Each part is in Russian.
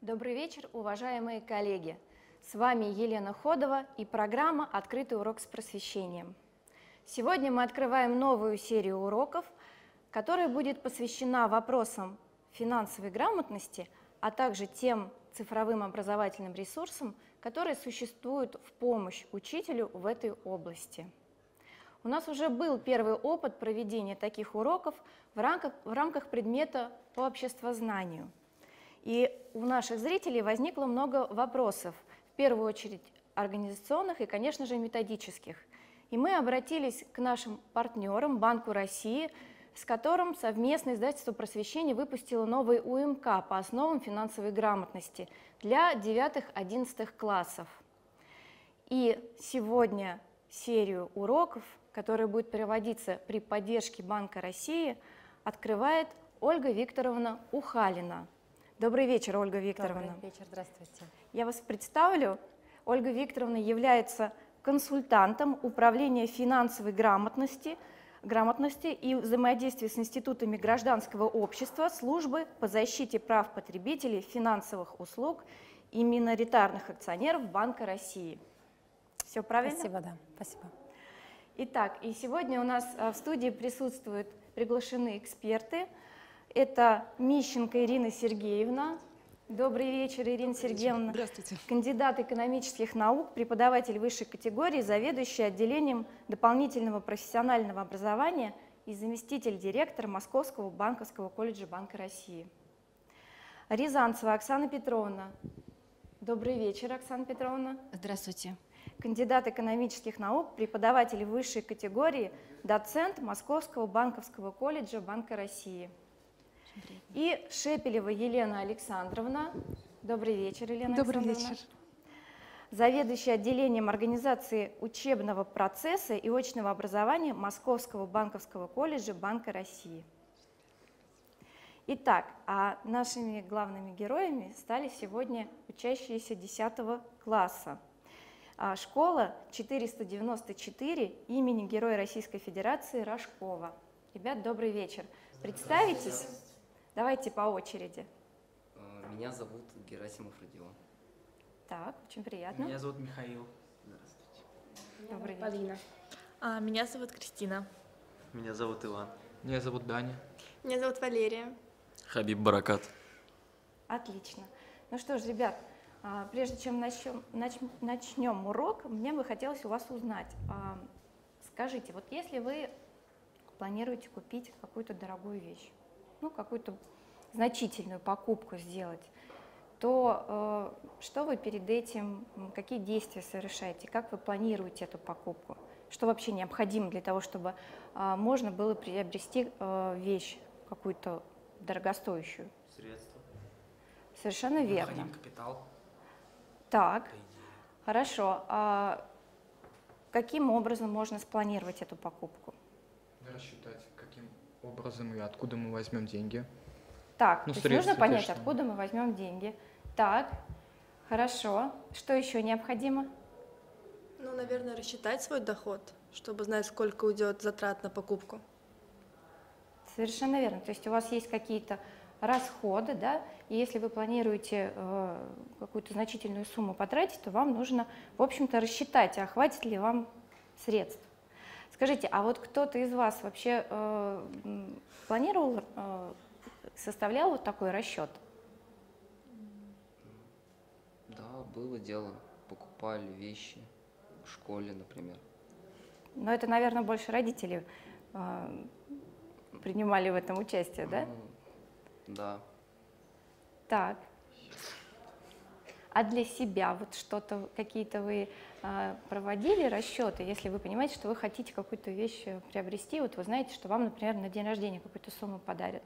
Добрый вечер, уважаемые коллеги! С вами Елена Ходова и программа «Открытый урок с просвещением». Сегодня мы открываем новую серию уроков, которая будет посвящена вопросам финансовой грамотности, а также тем цифровым образовательным ресурсам, которые существуют в помощь учителю в этой области. У нас уже был первый опыт проведения таких уроков в рамках предмета по обществознанию. И у наших зрителей возникло много вопросов, в первую очередь организационных и, конечно же, методических. И мы обратились к нашим партнерам, Банку России, с которым совместно издательство «Просвещение» выпустило новый УМК по основам финансовой грамотности для 9-11 классов. И сегодня серию уроков, которая будет проводиться при поддержке Банка России, открывает Ольга Викторовна Ухалина. Добрый вечер, Ольга Викторовна. Добрый вечер, здравствуйте. Я вас представлю. Ольга Викторовна является консультантом управления финансовой грамотности и взаимодействия с институтами гражданского общества службы по защите прав потребителей финансовых услуг и миноритарных акционеров Банка России. Все правильно? Спасибо, да, спасибо. Итак, и сегодня у нас в студии присутствуют приглашены эксперты. Это Мищенко Ирина Сергеевна. Добрый вечер, Ирина Сергеевна. Здравствуйте. Кандидат экономических наук, преподаватель высшей категории, заведующий отделением дополнительного профессионального образования и заместитель директора Московского банковского колледжа Банка России. Рязанцева Оксана Петровна. Добрый вечер, Оксана Петровна. Здравствуйте. Кандидат экономических наук, преподаватель высшей категории, доцент Московского банковского колледжа Банка России. И Шепелева Елена Александровна. Добрый вечер, Елена Александровна. Добрый вечер. Заведующий отделением организации учебного процесса и очного образования Московского банковского колледжа Банка России. Итак, а нашими главными героями стали сегодня учащиеся 10 класса. Школа 494 имени Героя Российской Федерации Рожкова. Ребят, добрый вечер. Представитесь? Давайте по очереди. Меня зовут Герасимов Родион. Так, очень приятно. Меня зовут Михаил. Здравствуйте. Добрый вечер. Полина. Меня зовут Кристина. Меня зовут Иван. Меня зовут Даня. Меня зовут Валерия. Хабиб Баракат. Отлично. Ну что ж, ребят, прежде чем начнем урок, мне бы хотелось у вас узнать. Скажите, вот если вы планируете купить какую-то дорогую вещь, ну, какую-то значительную покупку сделать, то что вы перед этим, какие действия совершаете, как вы планируете эту покупку? Что вообще необходимо для того, чтобы можно было приобрести вещь какую-то дорогостоящую? Средства. Совершенно верно. Необходим капитал. Так, по идее. хорошо. А каким образом можно спланировать эту покупку? Рассчитать, каким образом и откуда мы возьмем деньги. Так, Ну, то есть нужно средства, понять, конечно. откуда мы возьмем деньги. Так, хорошо. Что еще необходимо? Ну, наверное, рассчитать свой доход, чтобы знать, сколько уйдет затрат на покупку. Совершенно верно. То есть у вас есть какие-то расходы, да, и если вы планируете какую-то значительную сумму потратить, то вам нужно, в общем-то, рассчитать, а хватит ли вам средств. Скажите, а вот кто-то из вас вообще планировал, составлял вот такой расчет? Да, было дело. Покупали вещи в школе, например. Но это, наверное, больше родители принимали в этом участие, да? Да. Так. А для себя вот что-то, какие-то вы проводили расчеты, если вы понимаете, что вы хотите какую-то вещь приобрести, вот вы знаете, что вам, например, на день рождения какую-то сумму подарят?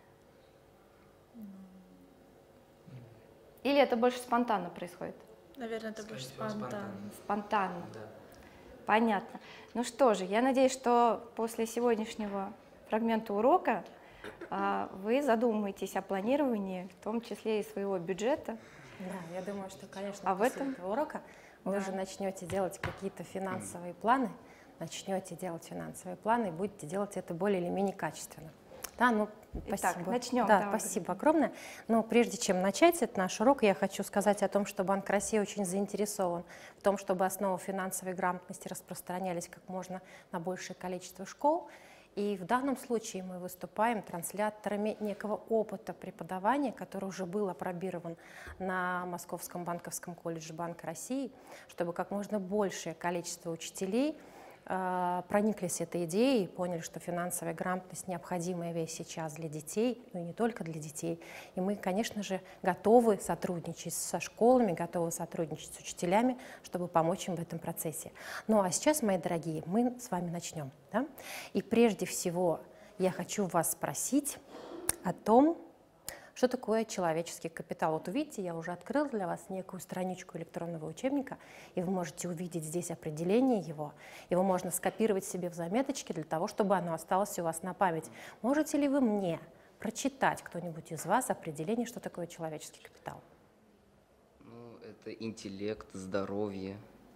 Или это больше спонтанно происходит? Наверное, это Скорее больше всего, спонтанно. Спонтанно. Да. Понятно. Ну что же, я надеюсь, что после сегодняшнего фрагмента урока вы задумаетесь о планировании, в том числе и своего бюджета. Да, я думаю, что, конечно, А в после этом- этого урока вы уже начнете делать какие-то финансовые планы, и будете делать это более или менее качественно. Да, ну, Итак, спасибо. начнем. Да, Давай. спасибо огромное. Но прежде чем начать этот наш урок, я хочу сказать о том, что Банк России очень заинтересован в том, чтобы основы финансовой грамотности распространялись как можно на большее количество школ. И в данном случае мы выступаем трансляторами некого опыта преподавания, который уже был апробирован на Московском банковском колледже Банка России, чтобы как можно большее количество учителей прониклись этой идеей и поняли, что финансовая грамотность — необходимая вещь сейчас для детей, но и не только для детей. И мы, конечно же, готовы сотрудничать со школами, готовы сотрудничать с учителями, чтобы помочь им в этом процессе. Ну а сейчас, мои дорогие, мы с вами начнем. Да? И прежде всего я хочу вас спросить о том, что такое человеческий капитал. Вот увидите, я уже открыла для вас некую страничку электронного учебника, и вы можете увидеть здесь определение его. Его можно скопировать себе в заметочке для того, чтобы оно осталось у вас на память. Можете ли вы мне прочитать, кто-нибудь из вас, определение, что такое человеческий капитал? Ну, это интеллект, здоровье.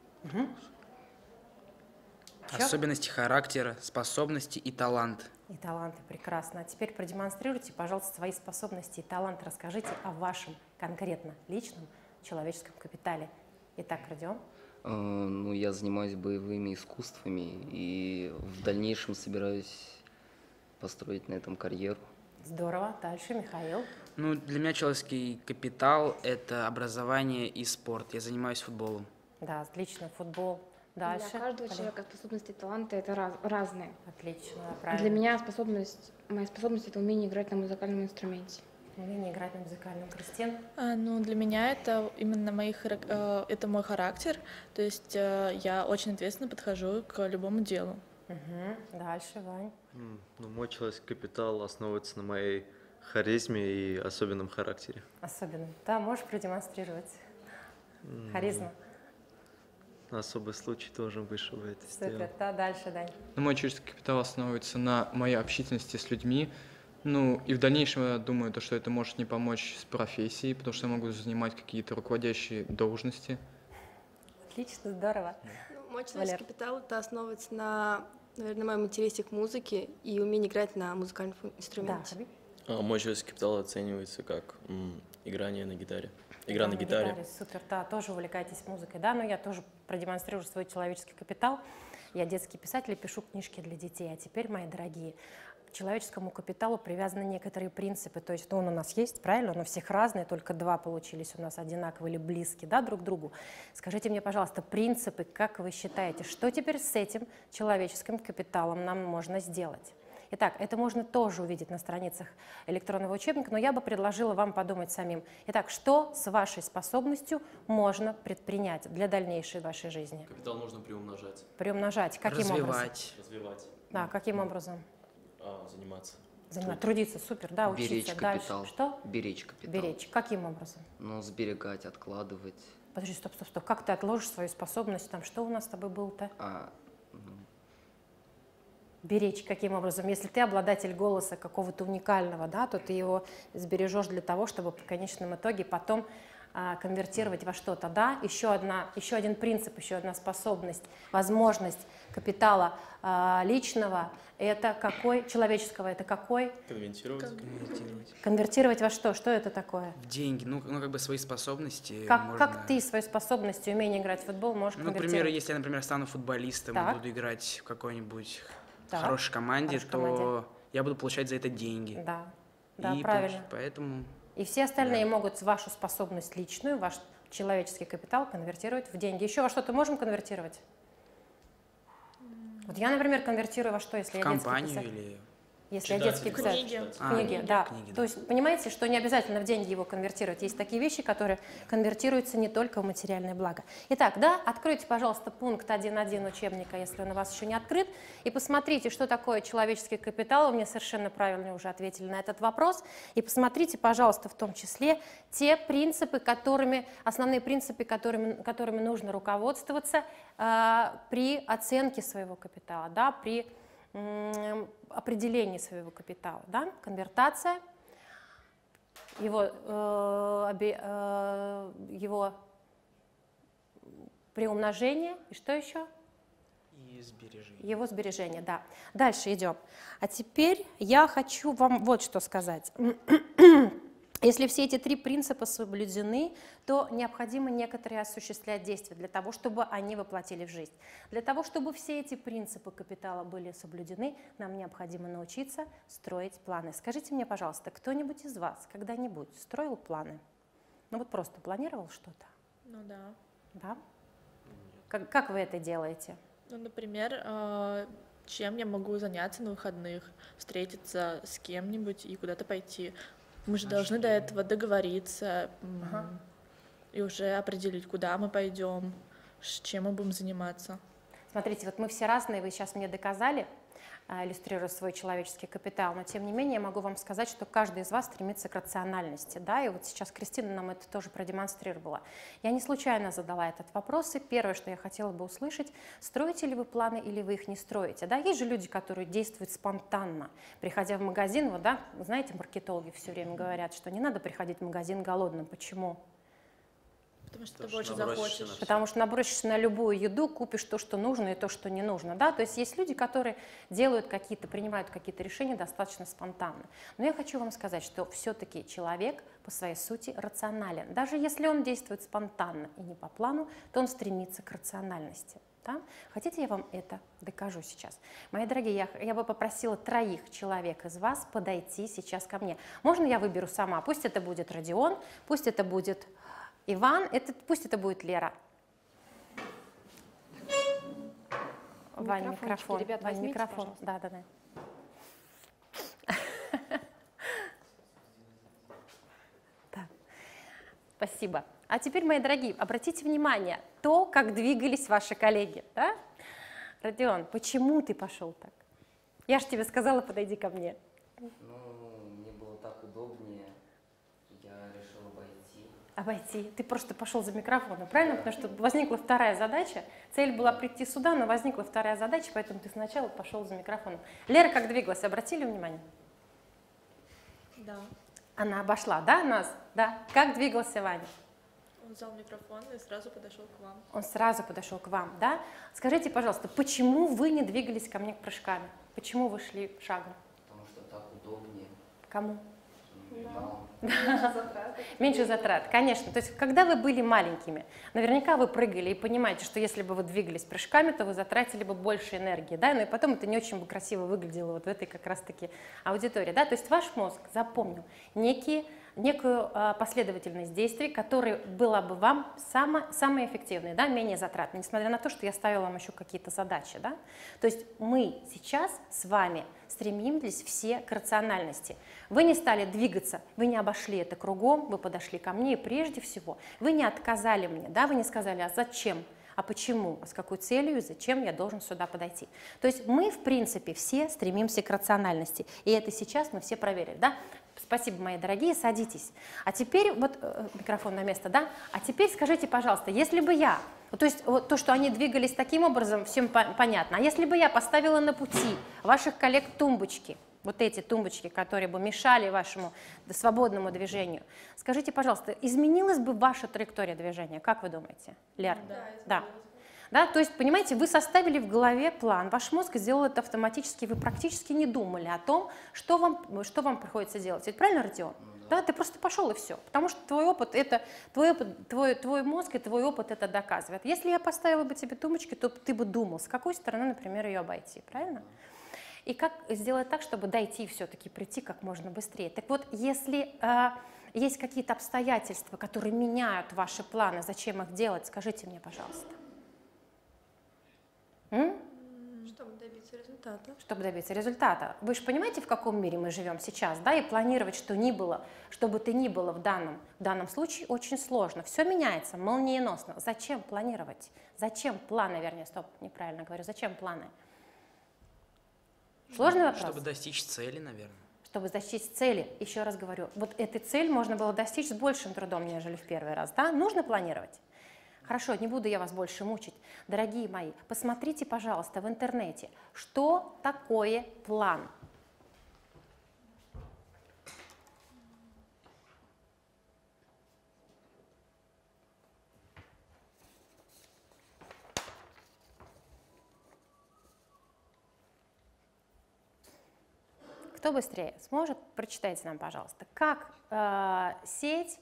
Чё? Особенности характера, способности и талант. И таланты, прекрасно. А теперь продемонстрируйте, пожалуйста, свои способности и таланты. Расскажите о вашем конкретно личном человеческом капитале. Итак, Родион. Ну, я занимаюсь боевыми искусствами и в дальнейшем собираюсь построить на этом карьеру. Здорово. Дальше, Михаил. Ну, для меня человеческий капитал – это образование и спорт. Я занимаюсь футболом. Да, отлично. Футбол. Дальше. Для каждого Полин. человека способности и таланты это разные. Отлично, да, Для правильно. меня моя способность это умение играть на музыкальном инструменте. Умение играть на музыкальном. Кристин. Ну, для меня это именно это мой характер. То есть я очень ответственно подхожу к любому делу. Угу. Дальше, Вань. Ну, мой человеческий капитал основывается на моей харизме и особенном характере. Особенно. Да, можешь продемонстрировать. Харизма. На особый случай должен быть, чтобы это Супер. сделать. Да, дальше, Дань. Ну, мой человеческий капитал основывается на моей общительности с людьми. Ну, и в дальнейшем я думаю, то, что это может мне помочь с профессией, потому что я могу занимать какие-то руководящие должности. Отлично, здорово. Ну, мой человеческий капитал это основывается на, наверное, моем интересе к музыке и умении играть на музыкальном Да, инструменте. Хабиб. Мой человеческий капитал оценивается как играние на гитаре. Игра на гитаре. Супер, да, тоже увлекаетесь музыкой, да, но я тоже продемонстрирую свой человеческий капитал. Я детский писатель и пишу книжки для детей. А теперь, мои дорогие, к человеческому капиталу привязаны некоторые принципы. То есть, он у нас есть, правильно? Он у всех разный, только два получились у нас одинаковые или близкие, да, друг к другу. Скажите мне, пожалуйста, принципы, как вы считаете, что теперь с этим человеческим капиталом нам можно сделать? Итак, это можно тоже увидеть на страницах электронного учебника, но я бы предложила вам подумать самим. Итак, что с вашей способностью можно предпринять для дальнейшей вашей жизни? Капитал нужно приумножать. Приумножать. Каким образом? Развивать. Да, каким образом? Заниматься. Трудиться, супер, да, учиться. Беречь капитал. Дальше. Что? Беречь капитал. Беречь. Каким образом? Ну, сберегать, откладывать. Подожди, стоп. Как ты отложишь свою способность? Там что у нас с тобой было-то? Беречь каким образом? Если ты обладатель голоса какого-то уникального, да, то ты его сбережешь для того, чтобы в конечном итоге потом конвертировать во что-то. Да? Еще один принцип, еще одна способность, возможность капитала личного, это какой? Человеческого, это какой? Конвертировать. Конвертировать во что? Что это такое? В деньги, ну как бы свои способности. Как ты свои способности, умение играть в футбол можешь конвертировать? Например, если я, например, стану футболистом и буду играть в какой-нибудь хорошей команде, то я буду получать за это деньги. Да, правильно. Поэтому... И все остальные могут вашу способность личную, ваш человеческий капитал конвертировать в деньги. Еще во что-то можем конвертировать? Вот я, например, конвертирую во что, если я детский писатель? Или... Если я детский писатель. Книги, да. То есть, понимаете, что не обязательно в деньги его конвертировать. Есть такие вещи, которые конвертируются не только в материальное благо. Итак, да, откройте, пожалуйста, пункт 1.1 учебника, если он у вас еще не открыт, и посмотрите, что такое человеческий капитал. Вы мне совершенно правильно уже ответили на этот вопрос. И посмотрите, пожалуйста, в том числе те принципы, основные принципы, которыми нужно руководствоваться при оценке своего капитала, да, при определение своего капитала, да? Конвертация, его приумножение и что еще? И И сбережения. Его сбережения, да. Дальше идем. А теперь я хочу вам вот что сказать. Если все эти 3 принципа соблюдены, то необходимо некоторые осуществлять действия для того, чтобы они воплотили в жизнь. Для того, чтобы все эти принципы капитала были соблюдены, нам необходимо научиться строить планы. Скажите мне, пожалуйста, кто-нибудь из вас когда-нибудь строил планы? Ну вот просто планировал что-то? Ну да. Да? Как вы это делаете? Ну, например, чем я могу заняться на выходных, встретиться с кем-нибудь и куда-то пойти. Мы же должны до этого договориться и уже определить, куда мы пойдем, с чем мы будем заниматься. Смотрите, вот мы все разные, вы сейчас мне доказали, иллюстрируя свой человеческий капитал, но тем не менее я могу вам сказать, что каждый из вас стремится к рациональности, да, и вот сейчас Кристина нам это тоже продемонстрировала. Я не случайно задала этот вопрос, и первое, что я хотела бы услышать, строите ли вы планы или вы их не строите, да, есть же люди, которые действуют спонтанно, приходя в магазин, вот, да, знаете, маркетологи все время говорят, что не надо приходить в магазин голодным, почему? Потому что ты больше захочешь. Потому что набросишься на любую еду, купишь то, что нужно, и то, что не нужно. Да? То есть есть люди, которые принимают какие-то решения достаточно спонтанно. Но я хочу вам сказать, что все-таки человек по своей сути рационален. Даже если он действует спонтанно и не по плану, то он стремится к рациональности. Да? Хотите, я вам это докажу сейчас? Мои дорогие, я бы попросила 3 человек из вас подойти сейчас ко мне. Можно я выберу сама? Пусть это будет Родион, пусть это будет Иван, пусть это будет Лера. Вань, микрофон. Ребят, Вань, возьмите, микрофон. пожалуйста. Да. Спасибо. А теперь, мои дорогие, обратите внимание, то, как двигались ваши коллеги. Да? Родион, почему ты пошел так? Я же тебе сказала, подойди ко мне. Ну, мне было так удобнее, я решил Обойти. Ты просто пошел за микрофоном, правильно? Потому что возникла 2-я задача. Цель была прийти сюда, но возникла 2-я задача, поэтому ты сначала пошел за микрофоном. Лера как двигалась, обратили внимание? Да. Она обошла, да, нас? Да. Как двигался Ваня? Он взял микрофон и сразу подошел к вам. Он сразу подошел к вам, да? Скажите, пожалуйста, почему вы не двигались ко мне прыжками? Почему вы шли шагом? Потому что так удобнее. Кому? Затраты. Меньше затрат, конечно. То есть, когда вы были маленькими, наверняка вы прыгали и понимаете, что если бы вы двигались прыжками, то вы затратили бы больше энергии, да, ну и потом это не очень бы красиво выглядело вот в этой как раз-таки аудитории, да, то есть ваш мозг запомнил некую последовательность действий, которая была бы вам самой эффективной, да, менее затратной, несмотря на то, что я ставила вам еще какие-то задачи, да. То есть мы сейчас с вами стремились все к рациональности. Вы не стали двигаться, вы не обошли это кругом, вы подошли ко мне, и прежде всего вы не отказали мне, да, вы не сказали, а зачем, а почему, а с какой целью и зачем я должен сюда подойти. То есть мы, в принципе, все стремимся к рациональности, и это сейчас мы все проверили, да. Спасибо, мои дорогие, садитесь. А теперь, вот микрофон на место, да? А теперь скажите, пожалуйста, если бы я, то есть вот то, что они двигались таким образом, всем понятно, а если бы я поставила на пути ваших коллег тумбочки, вот эти тумбочки, которые бы мешали вашему свободному движению, скажите, пожалуйста, изменилась бы ваша траектория движения, как вы думаете, Лер? Да. Да, то есть, понимаете, вы составили в голове план, ваш мозг сделал это автоматически, вы практически не думали о том, что вам приходится делать. Ведь правильно, Родион? Да, ты просто пошел и все, потому что твой опыт, твой мозг и твой опыт это доказывает. Если я поставила бы тебе тумбочки, то ты бы думал, с какой стороны, например, ее обойти, правильно? И как сделать так, чтобы дойти все-таки, прийти как можно быстрее. Так вот, если есть какие-то обстоятельства, которые меняют ваши планы, зачем их делать, скажите мне, пожалуйста. Чтобы добиться результата. Чтобы добиться результата. Вы же понимаете, в каком мире мы живем сейчас, да, и планировать что ни было, что бы то ни было в данном случае, очень сложно. Все меняется молниеносно. Зачем планировать? Зачем планы, вернее, стоп, неправильно говорю, зачем планы? Сложный вопрос? Чтобы достичь цели, наверное. Чтобы достичь цели, еще раз говорю, вот эту цель можно было достичь с большим трудом, нежели в первый раз, да? Нужно планировать? Хорошо, не буду я вас больше мучить. Дорогие мои, посмотрите, пожалуйста, в интернете, что такое план. Кто быстрее сможет, прочитайте нам, пожалуйста, как сеть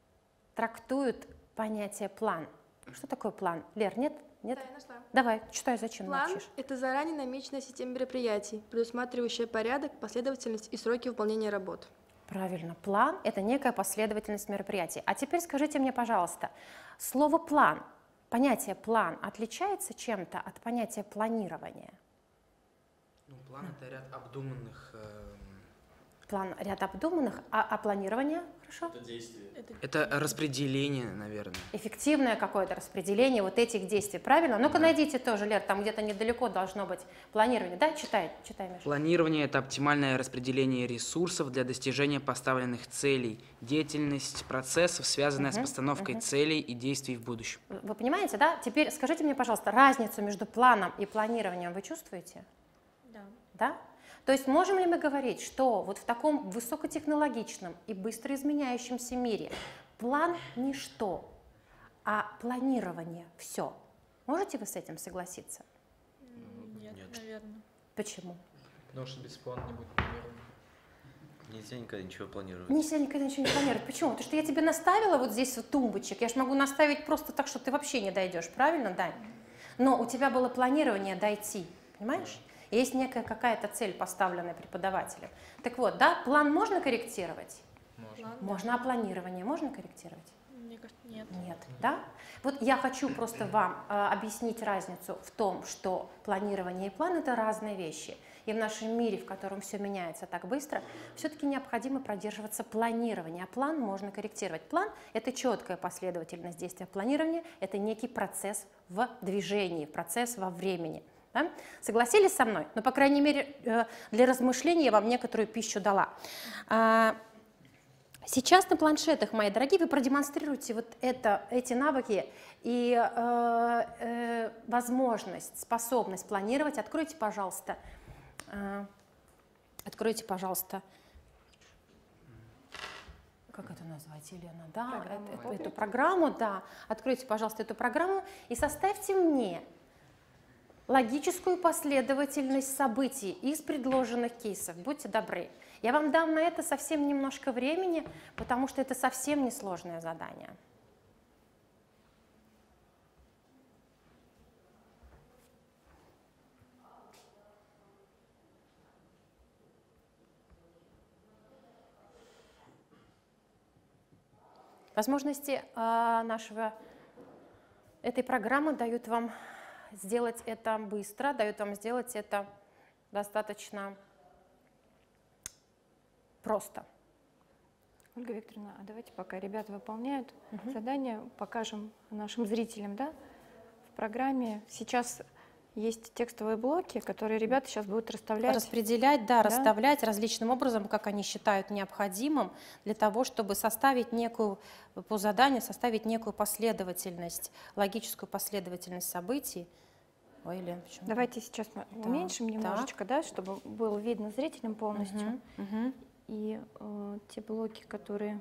трактует понятие план. Что такое план? Лер, нет? Нет? Да, я нашла. Давай, читай, зачем План молчишь? – это заранее намеченная система мероприятий, предусматривающая порядок, последовательность и сроки выполнения работ. Правильно, план – это некая последовательность мероприятий. А теперь скажите мне, пожалуйста, слово «план», понятие «план» отличается чем-то от понятия «планирования»? Ну, план – это ряд обдуманных… План – ряд обдуманных, а планирование, хорошо? Это действие. Это распределение, наверное. Эффективное какое-то распределение вот этих действий, правильно? Ну-ка найдите тоже, Лер, там где-то недалеко должно быть планирование. Да, читай, Миша. Планирование – это оптимальное распределение ресурсов для достижения поставленных целей, деятельность процессов, связанная с постановкой целей и действий в будущем. Вы понимаете, да? Теперь скажите мне, пожалуйста, разницу между планом и планированием вы чувствуете? Да. Да? То есть можем ли мы говорить, что вот в таком высокотехнологичном и быстро изменяющемся мире план – ничто, а планирование – все? Можете вы с этим согласиться? Нет, наверное. Почему? Потому что без плана не будет планирования. Нельзя никогда ничего планировать. Нельзя никогда ничего не планировать. Почему? Потому что я тебе наставила вот здесь вот тумбочек, я же могу наставить просто так, что ты вообще не дойдешь, правильно, Дань? Но у тебя было планирование дойти, понимаешь? Есть некая какая-то цель, поставленная преподавателем. Так вот, да, план можно корректировать? Можно, а планирование можно корректировать? Мне кажется, нет. Нет, да? Вот я хочу просто вам объяснить разницу в том, что планирование и план – это разные вещи. И в нашем мире, в котором все меняется так быстро, все-таки необходимо продерживаться планирования, а план можно корректировать. План – это четкая последовательность действия. Планирование – это некий процесс в движении, процесс во времени. Да? Согласились со мной? Ну, по крайней мере, для размышления я вам некоторую пищу дала. Сейчас на планшетах, мои дорогие, вы продемонстрируете вот эти навыки и возможность, способность планировать. Откройте, пожалуйста, как это назвать, Елена? Да, эту программу, да. Откройте, пожалуйста, эту программу и составьте мне логическую последовательность событий из предложенных кейсов. Будьте добры. Я вам дам на это совсем немножко времени, потому что это совсем несложное задание. Возможности этой программы дают вам сделать это быстро, дают вам сделать это достаточно просто. Ольга Викторовна, а давайте пока ребята выполняют задание, покажем нашим зрителям, да, в программе. Сейчас есть текстовые блоки, которые ребята сейчас будут расставлять. Распределять, да, расставлять различным образом, как они считают необходимым, для того, чтобы составить некую, по заданию, составить некую последовательность, логическую последовательность событий. Ой, Лен, почему? Давайте сейчас мы уменьшим немножечко, да, чтобы было видно зрителям полностью. И те блоки, которые…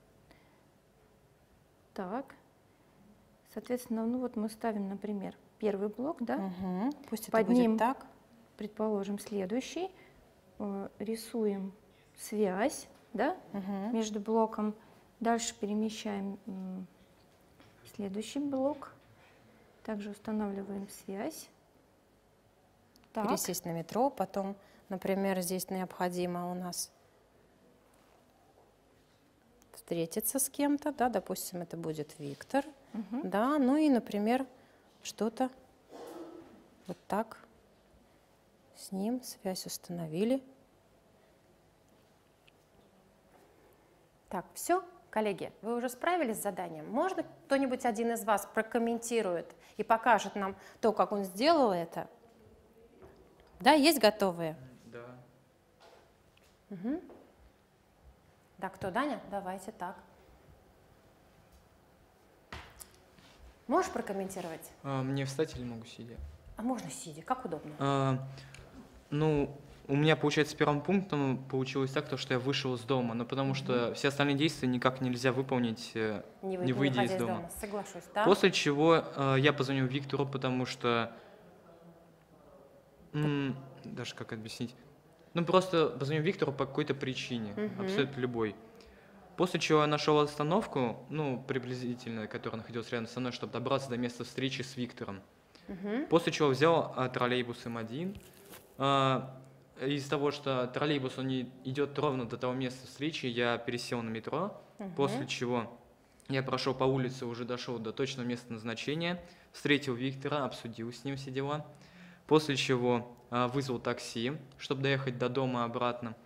Так, соответственно, ну вот мы ставим, например, первый блок, да? Пусть под это будет ним, так. предположим, следующий. Рисуем связь, да, между блоком. Дальше перемещаем следующий блок. Также устанавливаем связь. Так. Пересесть на метро, потом, например, здесь необходимо у нас встретиться с кем-то, да, допустим, это будет Виктор, да, ну и, например, что-то вот так с ним, связь установили. Так, все, коллеги, вы уже справились с заданием? Можно кто-нибудь один из вас прокомментирует и покажет нам то, как он сделал это? Да, есть готовые? Да. Да, кто, Даня? Давайте так. Можешь прокомментировать? Мне встать или могу сидя? А можно сидя, как удобно. Ну, у меня, получается, первым пунктом получилось так, то, что я вышел из дома, но потому что все остальные действия никак нельзя выполнить, не выйдя из дома. Соглашусь, да? После чего я позвонил Виктору, потому что… даже как объяснить? Ну, просто позвоню Виктору по какой-то причине, абсолютно любой. После чего я нашел остановку, ну, приблизительно, которая находилась рядом со мной, чтобы добраться до места встречи с Виктором. После чего взял троллейбус М1. Из-за того, что троллейбус, он не идет ровно до того места встречи, я пересел на метро, после чего я прошел по улице, уже дошел до точного места назначения, встретил Виктора, обсудил с ним все дела, после чего вызвал такси, чтобы доехать до дома обратно.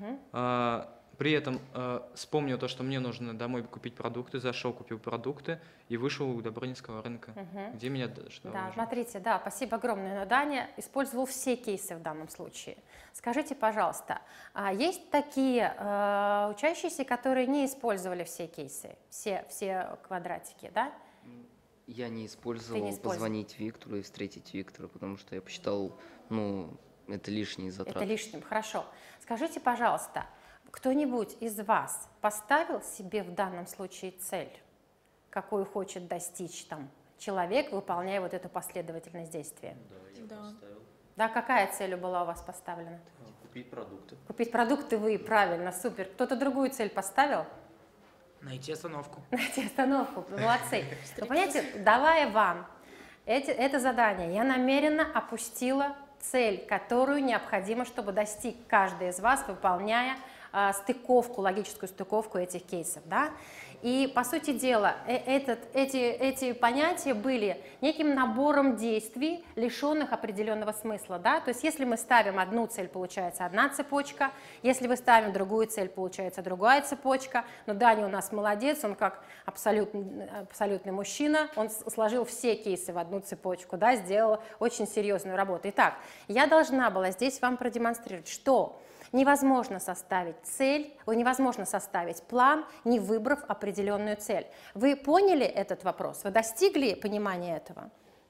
При этом вспомнил то, что мне нужно домой купить продукты, зашел, купил продукты и вышел у Добрынинского рынка, где меня ждал. Да, смотрите, да, спасибо огромное. Но Даня использовал все кейсы в данном случае. Скажите, пожалуйста, есть такие учащиеся, которые не использовали все кейсы, все квадратики, да? Я не использовал позвонить Виктору и встретить Виктора, потому что я посчитал, ну, это лишние затраты. Это лишним, хорошо. Скажите, пожалуйста, кто-нибудь из вас поставил себе в данном случае цель, какую хочет достичь там человек, выполняя вот эту последовательность действия? Да, я поставил. Да, какая цель была у вас поставлена? Купить продукты. Купить продукты вы, правильно, супер. Кто-то другую цель поставил? Найти остановку. Найти остановку, молодцы. Вы понимаете, давая вам это задание, я намеренно опустила цель, которую необходимо, чтобы достиг каждый из вас, выполняя стыковку, логическую стыковку этих кейсов, да? И, по сути дела, эти понятия были неким набором действий, лишенных определенного смысла, да? То есть, если мы ставим одну цель, получается одна цепочка, если вы ставим другую цель, получается другая цепочка, но Даня у нас молодец, он как абсолютный мужчина, он сложил все кейсы в одну цепочку, да, сделал очень серьезную работу. Итак, я должна была здесь вам продемонстрировать, что невозможно составить цель, невозможно составить план, не выбрав определенную цель. Вы поняли этот вопрос? Вы достигли понимания этого?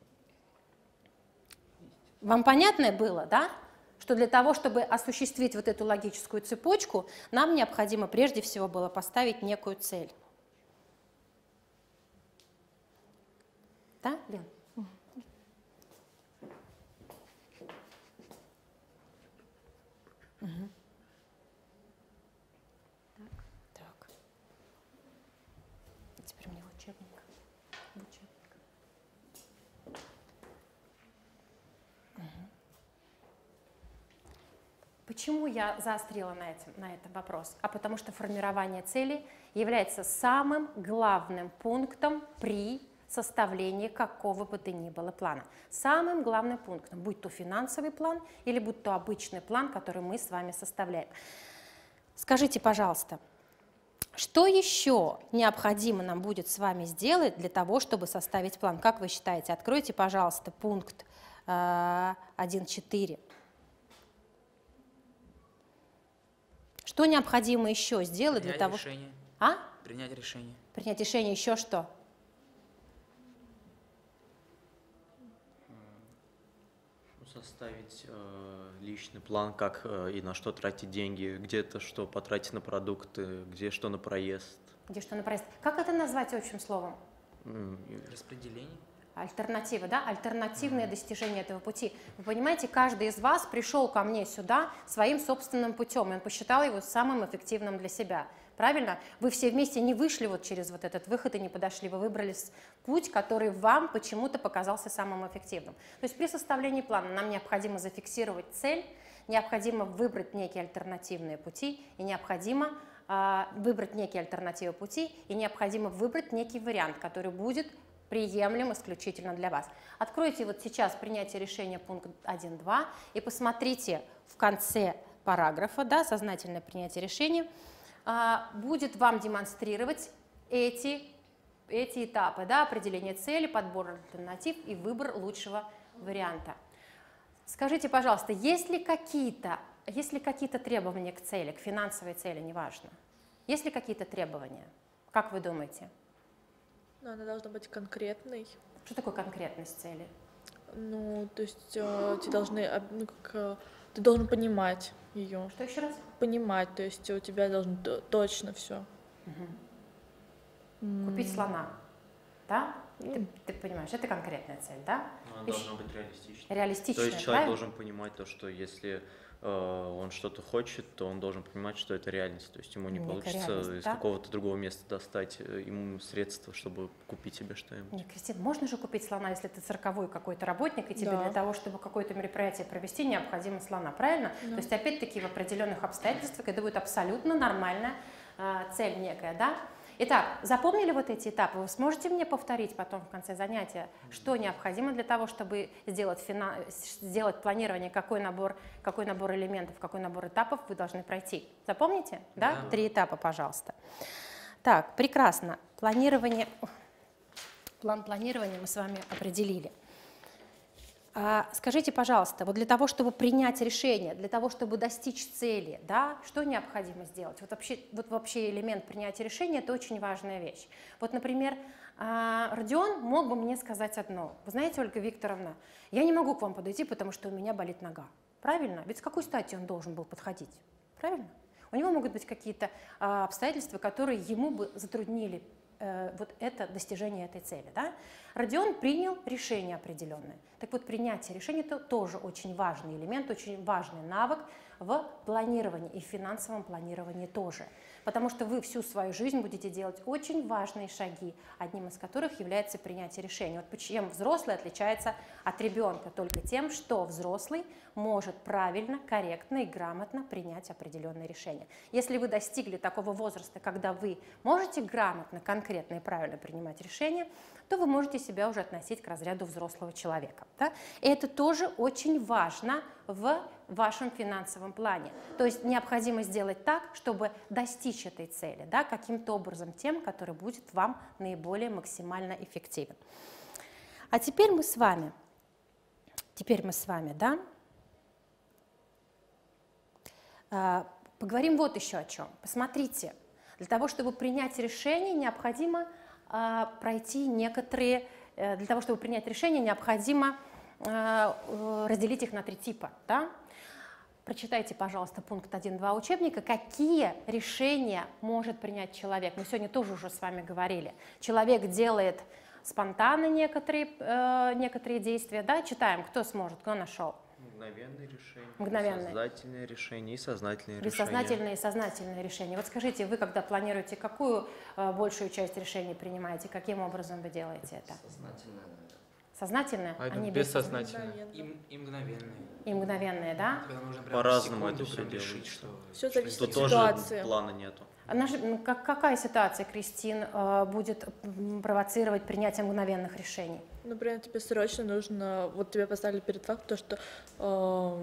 Вам понятно было, да? Что для того, чтобы осуществить вот эту логическую цепочку, нам необходимо прежде всего было поставить некую цель. Да, Лен? Так. Теперь мне учебник. Почему я заострила на этом вопрос? А потому что формирование целей является самым главным пунктом при составлении какого бы то ни было плана. Самым главным пунктом, будь то финансовый план или будь то обычный план, который мы с вами составляем. Скажите, пожалуйста, что еще необходимо нам будет с вами сделать для того, чтобы составить план? Как вы считаете? Откройте, пожалуйста, пункт 1.4. Что необходимо еще сделать для того, чтобы... Принять решение. Принять решение, еще что? Составить личный план, как и на что тратить деньги, где-то что потратить на продукты, где что на проезд. Где что на проезд. Как это назвать общим словом? Распределение. Альтернатива, да? Альтернативное достижение этого пути. Вы понимаете, каждый из вас пришел ко мне сюда своим собственным путем, и он посчитал его самым эффективным для себя. Правильно? Вы все вместе не вышли вот через вот этот выход и не подошли, вы выбрали путь, который вам почему-то показался самым эффективным. То есть при составлении плана нам необходимо зафиксировать цель, необходимо выбрать некие альтернативные пути, и необходимо выбрать некие альтернативы пути, и необходимо выбрать некий вариант, который будет приемлем исключительно для вас. Откройте вот сейчас принятие решения пункт 1.2 и посмотрите в конце параграфа, да, сознательное принятие решения, будет вам демонстрировать эти этапы, да, определение цели, подбор альтернатив и выбор лучшего варианта. Скажите, пожалуйста, есть ли какие-то требования к цели, к финансовой цели, неважно? Есть ли какие-то требования? Как вы думаете? Ну, она должна быть конкретной. Что такое конкретность цели? Ну, то есть ты должен понимать ее. Что еще раз? Понимать, то есть у тебя должно точно все. Купить слона, да? Ты понимаешь, это конкретная цель, да? Но она должна быть реалистичной. Реалистичная, то есть человек должен понимать то, что если он что-то хочет, то он должен понимать, что это реальность. То есть ему не Некая получится реальность, из да? какого-то другого места достать ему средства, чтобы купить себе что-нибудь. Нет, Кристина, можно же купить слона, если ты цирковой какой-то работник, и тебе Да. для того, чтобы какое-то мероприятие провести, необходимо слона, правильно? Да. То есть, опять-таки, в определенных обстоятельствах это будет абсолютно нормальная цель некая, да? Итак, запомнили вот эти этапы? Вы сможете мне повторить потом в конце занятия, что необходимо для того, чтобы сделать планирование, какой набор элементов, какой набор этапов вы должны пройти? Запомните? Да? Да. 3 этапа, пожалуйста. Так, прекрасно. План планирования мы с вами определили. Скажите, пожалуйста, вот для того, чтобы принять решение, для того, чтобы достичь цели, да, что необходимо сделать? Вот вообще элемент принятия решения – это очень важная вещь. Вот, например, Родион мог бы мне сказать одно. Вы знаете, Ольга Викторовна, я не могу к вам подойти, потому что у меня болит нога. Правильно? Ведь с какой стати он должен был подходить? Правильно? У него могут быть какие-то обстоятельства, которые ему бы затруднили вот это достижение этой цели. Да? Родион принял решение определенное. Так вот, принятие решения – это тоже очень важный элемент, очень важный навык в планировании и в финансовом планировании тоже. Потому что вы всю свою жизнь будете делать очень важные шаги, одним из которых является принятие решения. Вот чем взрослый отличается от ребенка? Только тем, что взрослый может правильно, корректно и грамотно принять определенные решения. Если вы достигли такого возраста, когда вы можете грамотно, конкретно и правильно принимать решения, то вы можете себя уже относить к разряду взрослого человека. Да? И это тоже очень важно в вашем финансовом плане. То есть необходимо сделать так, чтобы достичь этой цели, да, каким-то образом тем, который будет вам наиболее максимально эффективен. А теперь мы с вами, да, поговорим вот еще о чем. Посмотрите, для того, чтобы принять решение, необходимо пройти некоторые, для того, чтобы принять решение, необходимо разделить их на 3 типа. Да? Прочитайте, пожалуйста, пункт 1.2 учебника. Какие решения может принять человек? Мы сегодня тоже уже с вами говорили. Человек делает спонтанно некоторые действия. Да? Читаем, кто сможет, кто нашел. Мгновенные решения, Мгновенные. сознательные решения и сознательные решения. Бессознательные и сознательные решения. Вот скажите, вы когда планируете, какую большую часть решений принимаете? Каким образом вы делаете это? Сознательное. Сознательное, А это не бессознательное. И мгновенные. И мгновенные, да? Когда нужно прямо По-разному в секунду это все прям решить, делается. что... Все что зависит Тут от сделать. тоже ситуации. плана нету. Какая ситуация, Кристин, будет провоцировать принятие мгновенных решений? Например, тебе срочно нужно, вот тебя поставили перед фактом, что,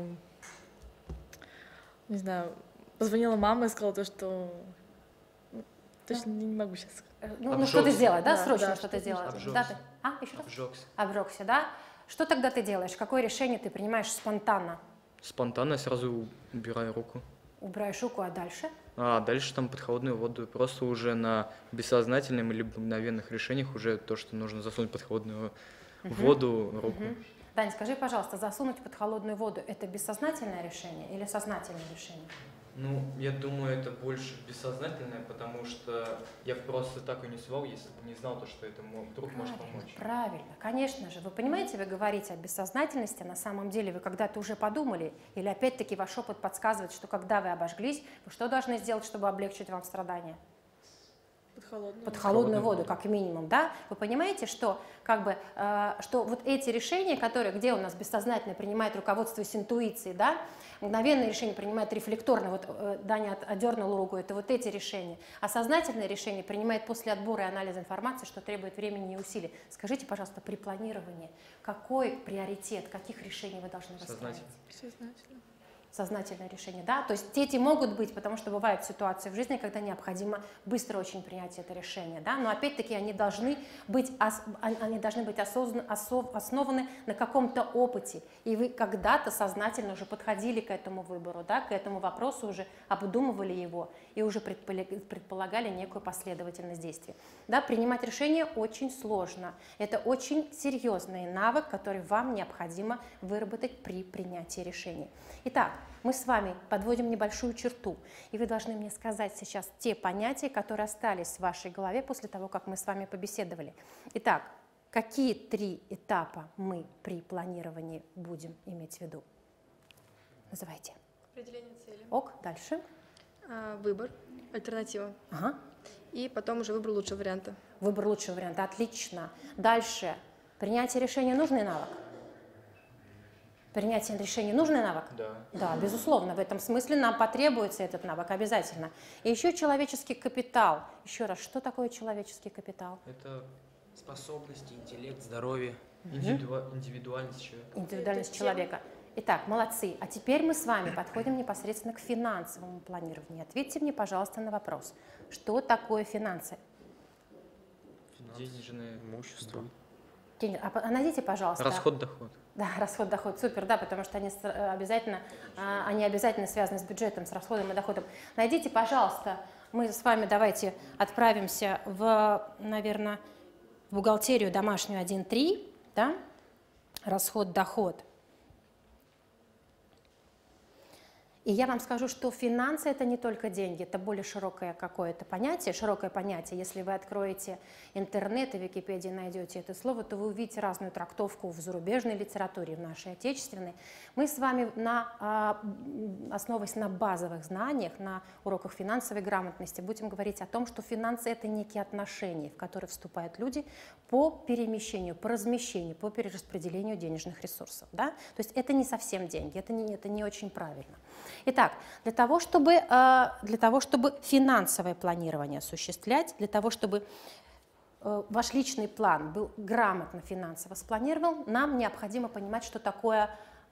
не знаю, позвонила мама и сказала то, что, точно не могу сейчас сказать. Ну что-то сделать, да? Да, Срочно да, что-то что-то делать. обжёгся. Да, еще раз? Обжегся. Обжегся, да? Что тогда ты делаешь? Какое решение ты принимаешь спонтанно? Спонтанно сразу убираю руку. Убираешь руку, а дальше? А дальше там под холодную воду. Просто уже на бессознательном или мгновенных решениях уже то, что нужно засунуть под холодную воду руку. Дань, скажи, пожалуйста, засунуть под холодную воду – это бессознательное решение или сознательное решение? Ну, я думаю, это больше бессознательное, потому что я просто так и не свал, если бы не знал, то, что это вдруг может помочь. Правильно, конечно же. Вы понимаете, вы говорите о бессознательности, на самом деле вы когда-то уже подумали, или опять-таки ваш опыт подсказывает, что когда вы обожглись, вы что должны сделать, чтобы облегчить вам страдания? Под холодную воду, как минимум, да? Вы понимаете, что, что вот эти решения, где у нас бессознательно принимает руководствуясь интуицией, да, мгновенное решение принимает рефлекторно, вот Даня отдернула руку, это вот эти решения, а сознательное решение принимает после отбора и анализа информации, что требует времени и усилий. Скажите, пожалуйста, при планировании, какой приоритет, каких решений вы должны расставить? Сознательно. Сознательное решение, да, то есть эти могут быть, потому что бывают ситуации в жизни, когда необходимо быстро очень принять это решение, да, но опять-таки они должны быть основаны на каком-то опыте, и вы когда-то сознательно уже подходили к этому выбору, да, к этому вопросу уже обдумывали его и уже предполагали некую последовательность действий. Да, принимать решение очень сложно, это очень серьезный навык, который вам необходимо выработать при принятии решений. Итак, мы с вами подводим небольшую черту, и вы должны мне сказать сейчас те понятия, которые остались в вашей голове после того, как мы с вами побеседовали. Итак, какие 3 этапа мы при планировании будем иметь в виду? Называйте. Определение цели. Ок, дальше. Выбор, альтернатива. Ага. И потом уже выбор лучшего варианта. Выбор лучшего варианта, отлично. Дальше. Принятие решения нужный навык? Принятие решений нужный навык? Да. Да, безусловно, в этом смысле нам потребуется этот навык обязательно. И еще человеческий капитал. Еще раз, что такое человеческий капитал? Это Способности, интеллект, здоровье. индивидуальность человека. Индивидуальность человека. Итак, молодцы. А теперь мы с вами подходим непосредственно к финансовому планированию. Ответьте мне, пожалуйста, на вопрос. Что такое финансы? Денежное Имущество. А найдите, пожалуйста. Расход-доход. Да, расход-доход, супер, да, потому что они обязательно связаны с бюджетом, с расходом и доходом. Найдите, пожалуйста, мы с вами давайте отправимся наверное, в бухгалтерию домашнюю 1.3, да, расход-доход. И я вам скажу, что финансы – это не только деньги, это более широкое какое-то понятие, широкое понятие. Если вы откроете интернет и в Википедии найдете это слово, то вы увидите разную трактовку в зарубежной литературе, в нашей отечественной. Мы с вами, основываясь на базовых знаниях, на уроках финансовой грамотности, будем говорить о том, что финансы – это некие отношения, в которые вступают люди по перемещению, по размещению, по перераспределению денежных ресурсов. Да? То есть это не совсем деньги, это не очень правильно. Итак, для того, чтобы финансовое планирование осуществлять, для того, чтобы ваш личный план был грамотно финансово спланирован, нам необходимо понимать, что такое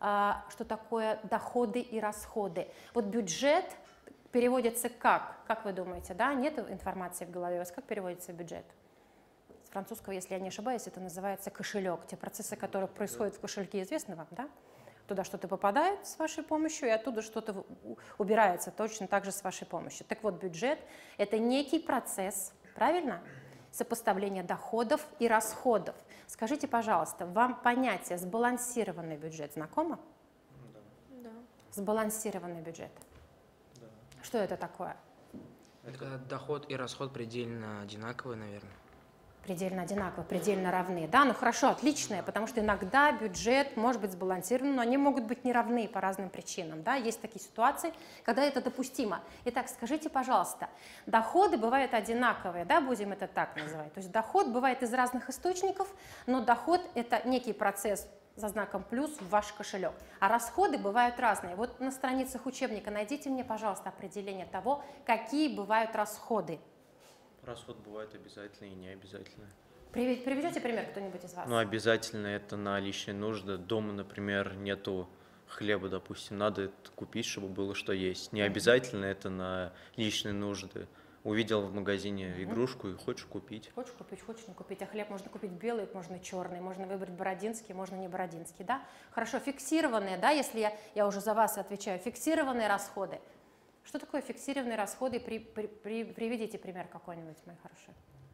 доходы и расходы. Вот бюджет переводится как? Как вы думаете, да? Нет информации в голове у вас, как переводится бюджет? С французского, если я не ошибаюсь, это называется кошелек. Те процессы, которые происходят в кошельке, известны вам, да? Туда что-то попадает с вашей помощью, и оттуда что-то убирается точно так же с вашей помощью. Так вот, бюджет – это некий процесс, правильно? Сопоставления доходов и расходов. Скажите, пожалуйста, вам понятие «сбалансированный бюджет» знакомо? Да. Сбалансированный бюджет. Да. Что это такое? Это доход и расход предельно одинаковые, наверное. Предельно одинаковые, предельно равны. Да, ну хорошо, отличное, потому что иногда бюджет может быть сбалансирован, но они могут быть неравны по разным причинам. Да? Есть такие ситуации, когда это допустимо. Итак, скажите, пожалуйста, доходы бывают одинаковые, да, будем это так называть. То есть доход бывает из разных источников, но доход – это некий процесс за знаком плюс в ваш кошелек. А расходы бывают разные. Вот на страницах учебника найдите мне, пожалуйста, определение того, какие бывают расходы. Расход бывает обязательный и необязательный. Приведете пример кто-нибудь из вас? Ну, обязательно это на личные нужды. Дома, например, нету хлеба, допустим, надо это купить, чтобы было что есть. Не обязательно это на личные нужды. Увидел в магазине игрушку и хочешь купить. Хочешь купить, хочешь не купить. А хлеб можно купить белый, можно черный, можно выбрать бородинский, можно не бородинский. Да? Хорошо, фиксированные, да, если я уже за вас отвечаю, фиксированные расходы. Что такое фиксированные расходы? Приведите пример какой-нибудь, мои хорошие.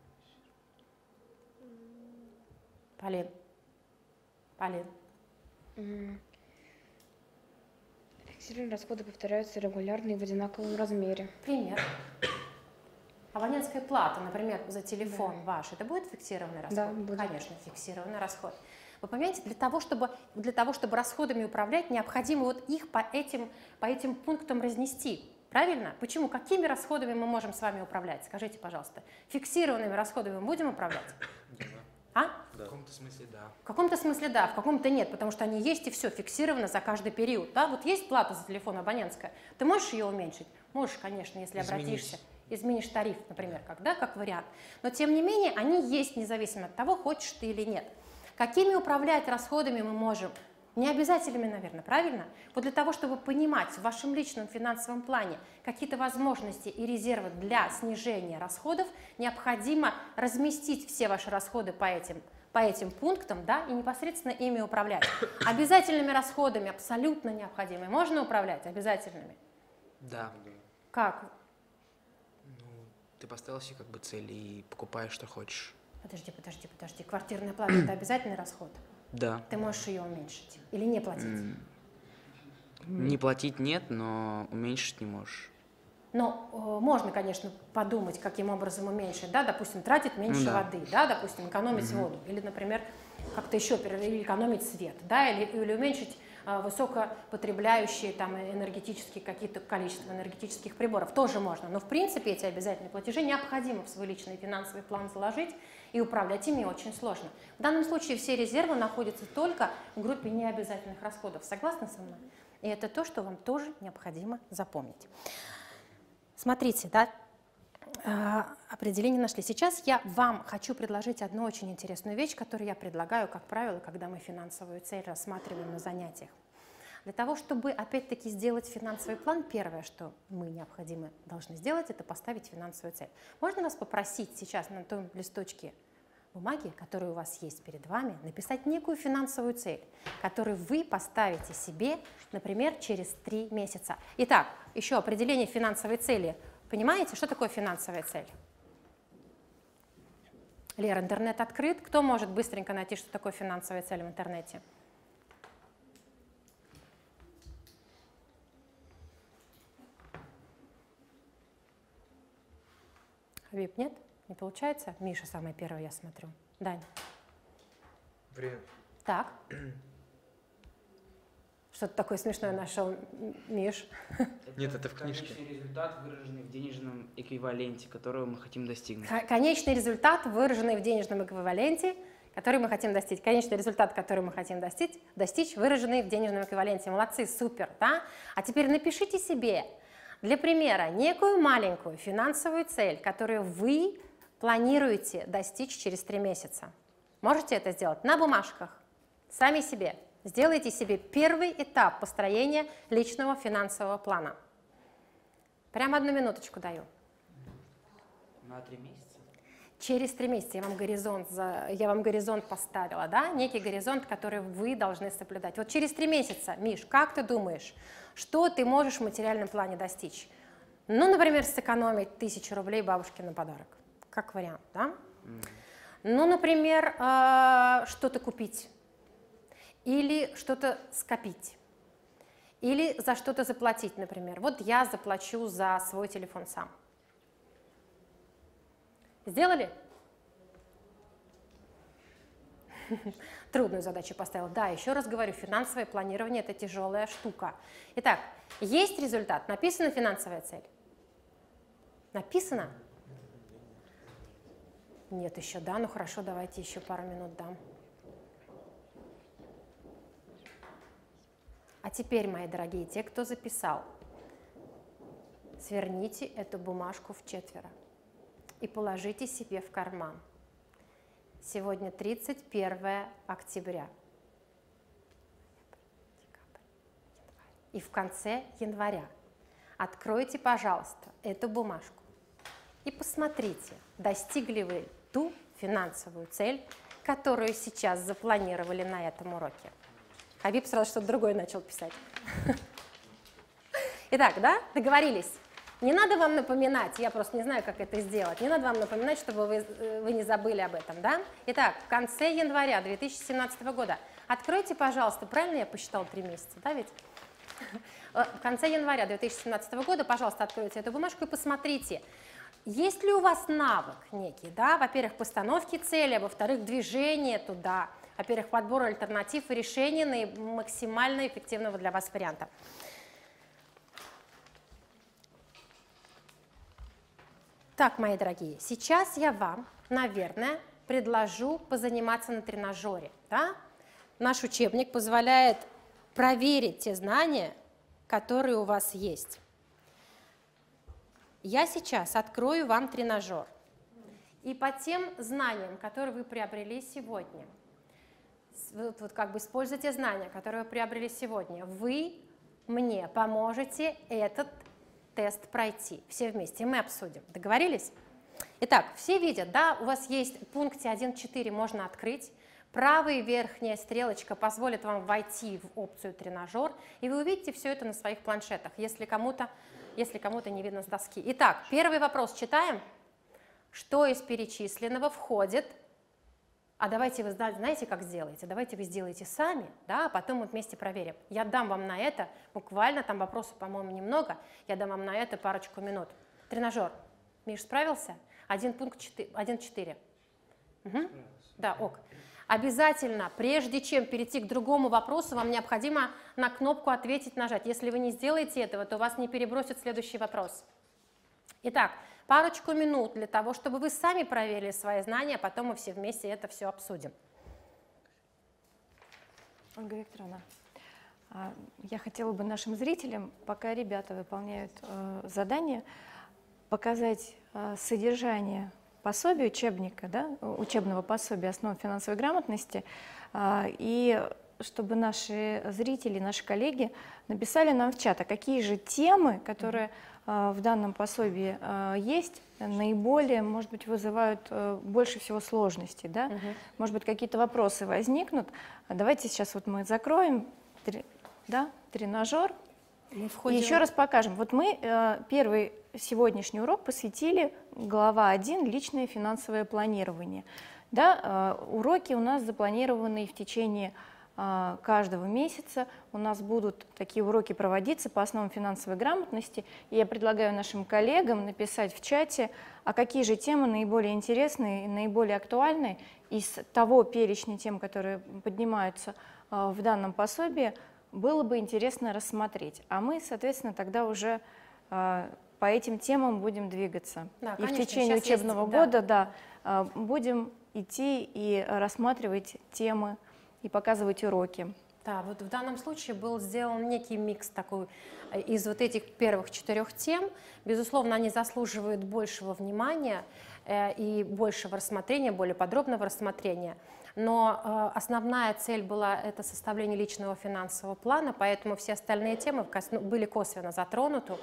Полин. Фиксированные расходы повторяются регулярно и в одинаковом размере. Пример. Абонентская плата, например, за телефон ваш, это будет фиксированный расход? Да, будет. Конечно, фиксированный расход. Вы понимаете, для того, чтобы расходами управлять, необходимо вот их по этим пунктам разнести. Правильно? Почему? Какими расходами мы можем с вами управлять? Скажите, пожалуйста. Фиксированными расходами мы будем управлять? А? В каком-то смысле да. В каком-то смысле да, в каком-то нет, потому что они есть и все, фиксировано за каждый период. Да? Вот есть плата за телефон абонентская, ты можешь ее уменьшить? Можешь, конечно, если обратишься. Изменишь тариф, например, как вариант. Но тем не менее, они есть независимо от того, хочешь ты или нет. Какими управлять расходами мы можем? Необязательными, наверное, правильно? Вот для того, чтобы понимать в вашем личном финансовом плане какие-то возможности и резервы для снижения расходов, необходимо разместить все ваши расходы по этим пунктам, да, и непосредственно ими управлять. Обязательными расходами абсолютно необходимы. Можно управлять обязательными? Да. Как? Ну, ты поставил себе как бы цель и покупаешь, что хочешь. Подожди. Квартирная плата – это обязательный расход? Да. Ты можешь ее уменьшить или не платить? Не платить нет, но уменьшить не можешь. Но можно, конечно, подумать, каким образом уменьшить, да, допустим, тратить меньше воды, да, допустим, экономить воду, или, например, как-то еще экономить свет, да, или уменьшить высокопотребляющие там энергетические какие-то количество энергетических приборов. Тоже можно, но в принципе эти обязательные платежи необходимо в свой личный финансовый план заложить, и управлять ими очень сложно. В данном случае все резервы находятся только в группе необязательных расходов. Согласны со мной? И это то, что вам тоже необходимо запомнить. Смотрите, да, определение нашли. Сейчас я вам хочу предложить одну очень интересную вещь, которую я предлагаю, как правило, когда мы финансовую цель рассматриваем на занятиях. Для того, чтобы опять-таки сделать финансовый план, первое, что мы должны сделать, это поставить финансовую цель. Можно вас попросить сейчас на том листочке бумаги, который у вас есть перед вами, написать некую финансовую цель, которую вы поставите себе, например, через 3 месяца. Итак, еще определение финансовой цели. Понимаете, что такое финансовая цель? Лера, интернет открыт. Кто может быстренько найти, что такое финансовая цель в интернете? Хабиб, нет? Не получается? Миша самый первый, я смотрю. Дань. Время. Так. Что-то такое смешное нашел, Миш. Нет, это в книжке. Конечный результат, выраженный в денежном эквиваленте, которого мы хотим достигнуть. Конечный результат, выраженный в денежном эквиваленте, который мы хотим достичь. Конечный результат, который мы хотим достичь, выраженный в денежном эквиваленте. Молодцы, супер, да? А теперь напишите себе, для примера, некую маленькую финансовую цель, которую вы планируете достичь через 3 месяца. Можете это сделать на бумажках, сами себе. Сделайте себе первый этап построения личного финансового плана. Прямо 1 минуточку даю. На 3 месяца? Через 3 месяца я вам горизонт поставила, да? Некий горизонт, который вы должны соблюдать. Вот через 3 месяца, Миш, как ты думаешь, что ты можешь в материальном плане достичь? Ну, например, сэкономить 1000 рублей бабушке на подарок. Как вариант, да? Ну, например, что-то купить. Или что-то скопить. Или за что-то заплатить, например. Вот я заплачу за свой телефон сам. Сделали? Трудную задачу поставил. Да, еще раз говорю, финансовое планирование – это тяжелая штука. Итак, есть результат. Написана финансовая цель? Написано? Нет еще, да? Ну хорошо, давайте еще пару минут дам. А теперь, мои дорогие, те, кто записал, сверните эту бумажку в 4 и положите себе в карман. Сегодня 31 октября. И в конце января откройте, пожалуйста, эту бумажку и посмотрите, достигли вы ту финансовую цель, которую сейчас запланировали на этом уроке. Хабиб сразу что-то другое начал писать. Итак, да, договорились? Не надо вам напоминать, я просто не знаю, как это сделать, не надо вам напоминать, чтобы вы не забыли об этом, да? Итак, в конце января 2017 года откройте, пожалуйста, правильно я посчитала 3 месяца, да ведь? В конце января 2017 года, пожалуйста, откройте эту бумажку и посмотрите, есть ли у вас навык некий, да? Во-первых, постановки цели, а во-вторых, движение туда, во-первых, подбор альтернатив и решения максимально эффективного для вас варианта. Так, мои дорогие, сейчас я вам, наверное, предложу позаниматься на тренажере. Да? Наш учебник позволяет проверить те знания, которые у вас есть. Я сейчас открою вам тренажер. И по тем знаниям, которые вы приобрели сегодня, вот как бы используя те знания, которые вы приобрели сегодня, вы мне поможете этот тест пройти. Все вместе, мы обсудим. Договорились? Итак, все видят, да, у вас есть в пункте 1.4 можно открыть. Правая верхняя стрелочка позволит вам войти в опцию тренажер, и вы увидите все это на своих планшетах, если кому-то не видно с доски. Итак, первый вопрос читаем. Что из перечисленного входит? А давайте вы знаете, как сделаете? Давайте вы сделаете сами, да, а потом мы вместе проверим. Я дам вам на это, буквально, там вопросов, по-моему, немного, я дам вам на это парочку минут. Тренажер. Миш, справился? 1.4. Угу. Да, ок. Обязательно, прежде чем перейти к другому вопросу, вам необходимо на кнопку «Ответить» нажать. Если вы не сделаете этого, то вас не перебросит следующий вопрос. Итак, парочку минут для того, чтобы вы сами проверили свои знания, а потом мы все вместе это все обсудим. Ольга Викторовна, я хотела бы нашим зрителям, пока ребята выполняют задание, показать содержание пособия, учебника, да, учебного пособия «Основы финансовой грамотности», и чтобы наши зрители, наши коллеги написали нам в чат, а какие же темы, которые в данном пособии есть, наиболее, может быть, вызывают больше всего сложностей, да? Может быть, какие-то вопросы возникнут. Давайте сейчас вот мы закроем, да, тренажер. И еще раз покажем. Вот мы первый сегодняшний урок посвятили глава 1 «Личное финансовое планирование». Да, уроки у нас запланированы в течение каждого месяца. У нас будут такие уроки проводиться по основам финансовой грамотности. И я предлагаю нашим коллегам написать в чате, а какие же темы наиболее интересные и наиболее актуальные из того перечня тем, которые поднимаются в данном пособии, было бы интересно рассмотреть. А мы, соответственно, тогда уже по этим темам будем двигаться. Да, и конечно, в течение учебного года будем идти и рассматривать темы и показывать уроки. Да, вот в данном случае был сделан некий микс такой из вот этих первых 4 тем. Безусловно, они заслуживают большего внимания и большего рассмотрения, более подробного рассмотрения. Но основная цель была это составление личного финансового плана, поэтому все остальные темы были косвенно затронуты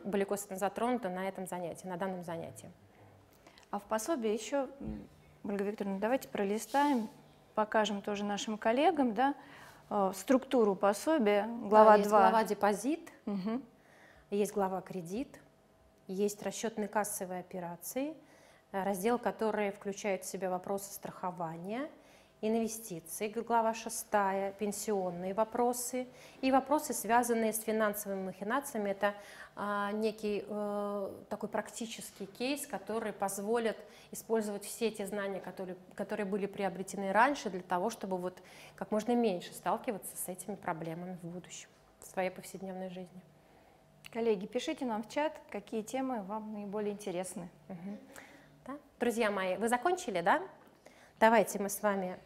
на этом занятии, на данном занятии. А в пособии еще, Ольга Викторовна, давайте пролистаем, покажем тоже нашим коллегам, да, структуру пособия, глава 2. Есть глава депозит, есть глава кредит, есть расчетно-кассовые операции, раздел, который включает в себя вопросы страхования, инвестиции, глава 6, пенсионные вопросы и вопросы, связанные с финансовыми махинациями. Это некий такой практический кейс, который позволит использовать все те знания, которые были приобретены раньше, для того, чтобы вот как можно меньше сталкиваться с этими проблемами в будущем, в своей повседневной жизни. Коллеги, пишите нам в чат, какие темы вам наиболее интересны. Да? Друзья мои, вы закончили, да? Давайте мы с вами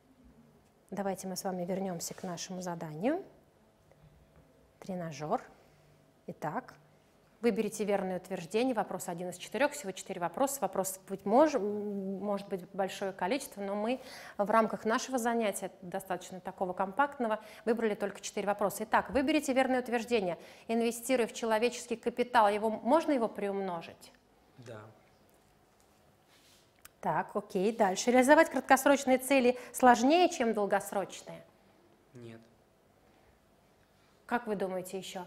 вернемся к нашему заданию. Тренажер. Итак, выберите верное утверждение. Вопрос 1 из 4. Всего 4 вопроса. Вопросов может быть большое количество, но мы в рамках нашего занятия, достаточно такого компактного, выбрали только 4 вопроса. Итак, выберите верное утверждение. Инвестируя в человеческий капитал, можно его приумножить? Да. Так, окей, дальше. Реализовать краткосрочные цели сложнее, чем долгосрочные? Нет. Как вы думаете еще?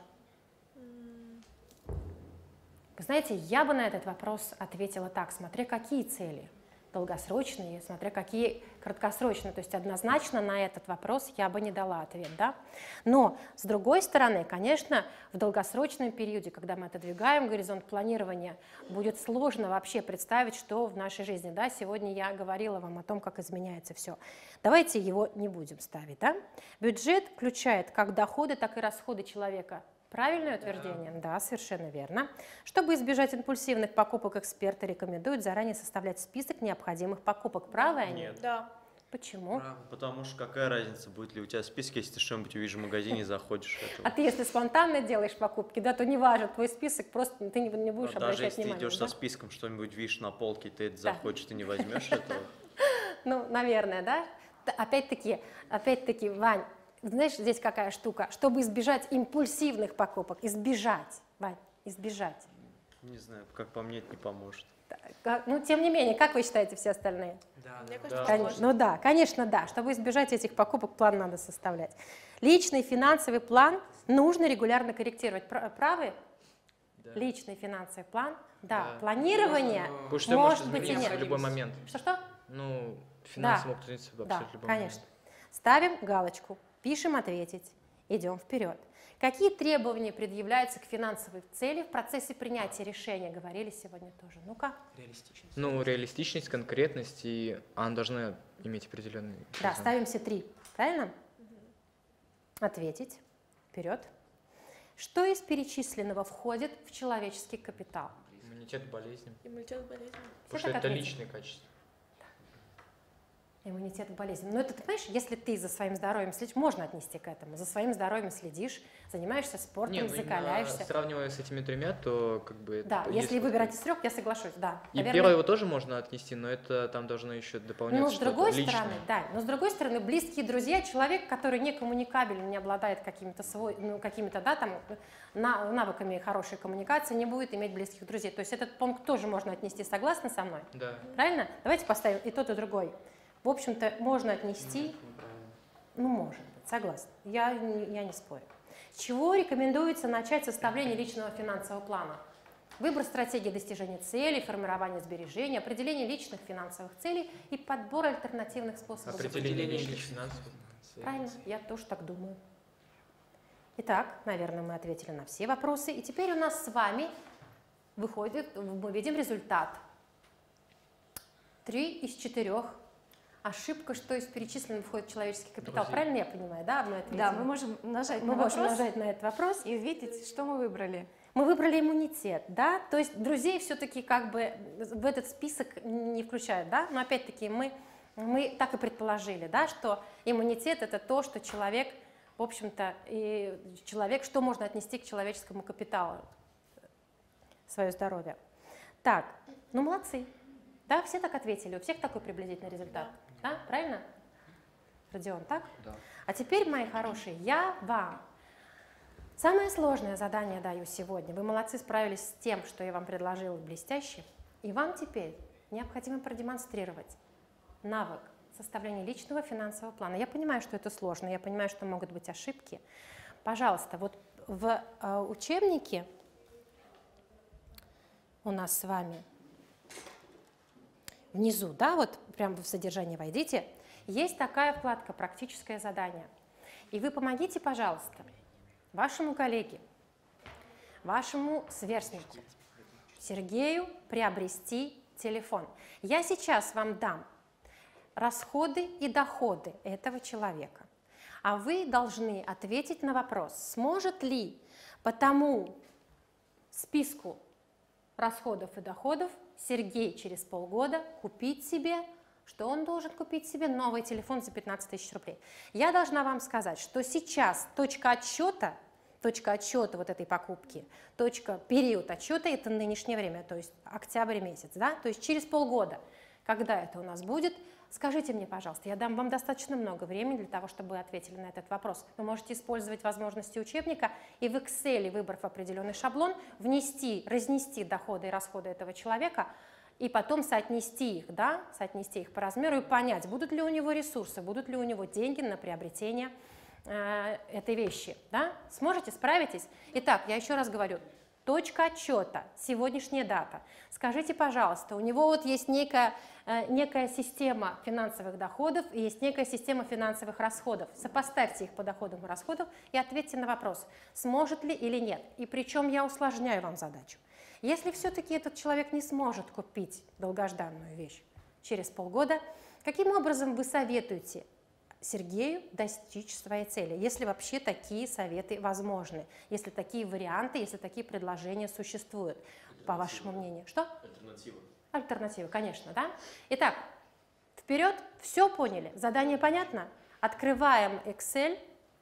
Вы знаете, я бы на этот вопрос ответила так, смотря какие цели. Долгосрочные, смотря какие краткосрочные. То есть однозначно на этот вопрос я бы не дала ответ. Да? Но, с другой стороны, конечно, в долгосрочном периоде, когда мы отодвигаем горизонт планирования, будет сложно вообще представить, что в нашей жизни. Да? Сегодня я говорила вам о том, как изменяется все. Давайте его не будем ставить. Да? Бюджет включает как доходы, так и расходы человека. Правильное утверждение? Да, совершенно верно. Чтобы избежать импульсивных покупок, эксперты рекомендуют заранее составлять список необходимых покупок. Правы они? Нет. Да. Почему? Потому что какая разница, будет ли у тебя список, если ты что-нибудь увидишь в магазине, заходишь. А ты если спонтанно делаешь покупки, да, то не важен твой список, просто ты не будешь обращать даже если внимания. ты идешь да? со списком, что-нибудь видишь на полке, ты это захочешь, ты не возьмешь этого. Ну, наверное, да? Опять-таки, Вань, знаешь, здесь какая штука? Чтобы избежать импульсивных покупок, Вань, избежать. Не знаю, как по мне, это не поможет. Ну, тем не менее, как вы считаете все остальные? Да, Мне да. кажется, Конечно, ну да, конечно, да. Чтобы избежать этих покупок, план надо составлять. Личный финансовый план нужно регулярно корректировать. Правы? Да. Личный финансовый план, да. Да. Планирование Потому что может быть и измениться нет. в любой момент. Что-что? Ну, финансы Да. могут измениться в Да, абсолютно любой конечно. момент. Ставим галочку, пишем «Ответить», идем вперед. Какие требования предъявляются к финансовой цели в процессе принятия решения? Говорили сегодня тоже. Ну-ка. Реалистичность. Ну, реалистичность, конкретность, и она должна иметь определенный... Да, ставим все 3, правильно? Ответить. Вперед. Что из перечисленного входит в человеческий капитал? Иммунитет к болезням. Иммунитет к болезням. Потому что это личные качества. Иммунитет к болезням. Но это, ты понимаешь, если ты за своим здоровьем следишь, можно отнести к этому. За своим здоровьем следишь, занимаешься спортом, Нет, закаляешься. Сравнивая с этими 3, то как бы... Да, если выбирать из 3, я соглашусь, да. И первое его тоже можно отнести, но это там должно еще дополняться. Но с другой стороны, да, но с другой стороны, близкие друзья, человек, который не коммуникабелен, не обладает какими-то, да, там, навыками хорошей коммуникации, не будет иметь близких друзей. То есть этот пункт тоже можно отнести, согласны со мной? Да. Правильно? Давайте поставим и тот, и другой. В общем-то, можно отнести, ну, может быть, согласна, я не спорю. С чего рекомендуется начать составление личного финансового плана? Выбор стратегии достижения целей, формирование сбережений, определение личных финансовых целей и подбор альтернативных способов. Определение личных финансовых. Правильно, я тоже так думаю. Итак, наверное, мы ответили на все вопросы. И теперь у нас с вами выходит, мы видим результат. 3 из 4. Ошибка, что из перечисленного входит человеческий капитал. Правильно я понимаю, да? Да, мы можем нажать на этот вопрос и увидеть, что мы выбрали. Мы выбрали иммунитет, да? То есть друзей все-таки как бы в этот список не включают, да? Но опять-таки мы так и предположили, да, что иммунитет – это то, что человек, в общем-то, что можно отнести к человеческому капиталу, свое здоровье. Так, ну молодцы. Да, все так ответили, у всех такой приблизительный результат. Да, правильно? Родион, так? Да. А теперь, мои хорошие, я вам самое сложное задание даю сегодня. Вы молодцы, справились с тем, что я вам предложила, блестяще. И вам теперь необходимо продемонстрировать навык составления личного финансового плана. Я понимаю, что это сложно, я понимаю, что могут быть ошибки. Пожалуйста, вот в учебнике у нас с вами внизу, да, вот прямо в содержание войдите, есть такая вкладка «Практическое задание». И вы помогите, пожалуйста, вашему коллеге, вашему сверстнику Сергею приобрести телефон. Я сейчас вам дам расходы и доходы этого человека, а вы должны ответить на вопрос, сможет ли по тому списку расходов и доходов Сергей через полгода купить себе, что он должен купить себе? Новый телефон за 15 тысяч рублей. Я должна вам сказать, что сейчас точка отсчета вот этой покупки, период отсчета – это нынешнее время, то есть октябрь месяц, да? То есть через полгода, когда это у нас будет, скажите мне, пожалуйста, я дам вам достаточно много времени для того, чтобы вы ответили на этот вопрос. Вы можете использовать возможности учебника и в Excel, выбрав определенный шаблон, разнести доходы и расходы этого человека, и потом соотнести их, да, соотнести их по размеру и понять, будут ли у него ресурсы, будут ли у него деньги на приобретение этой вещи. Да? Сможете, справитесь? Итак, я еще раз говорю. Точка отчета, сегодняшняя дата. Скажите, пожалуйста, у него вот есть некая система финансовых доходов и есть некая система финансовых расходов. Сопоставьте их по доходам и расходам и ответьте на вопрос, сможет ли или нет. И причем я усложняю вам задачу. Если все-таки этот человек не сможет купить долгожданную вещь через полгода, каким образом вы советуете Сергею достичь своей цели, если вообще такие советы возможны, если такие варианты, если такие предложения существуют, по вашему мнению? Что? Альтернатива. Альтернатива, конечно, да? Итак, вперед, все поняли? Задание понятно? Открываем Excel.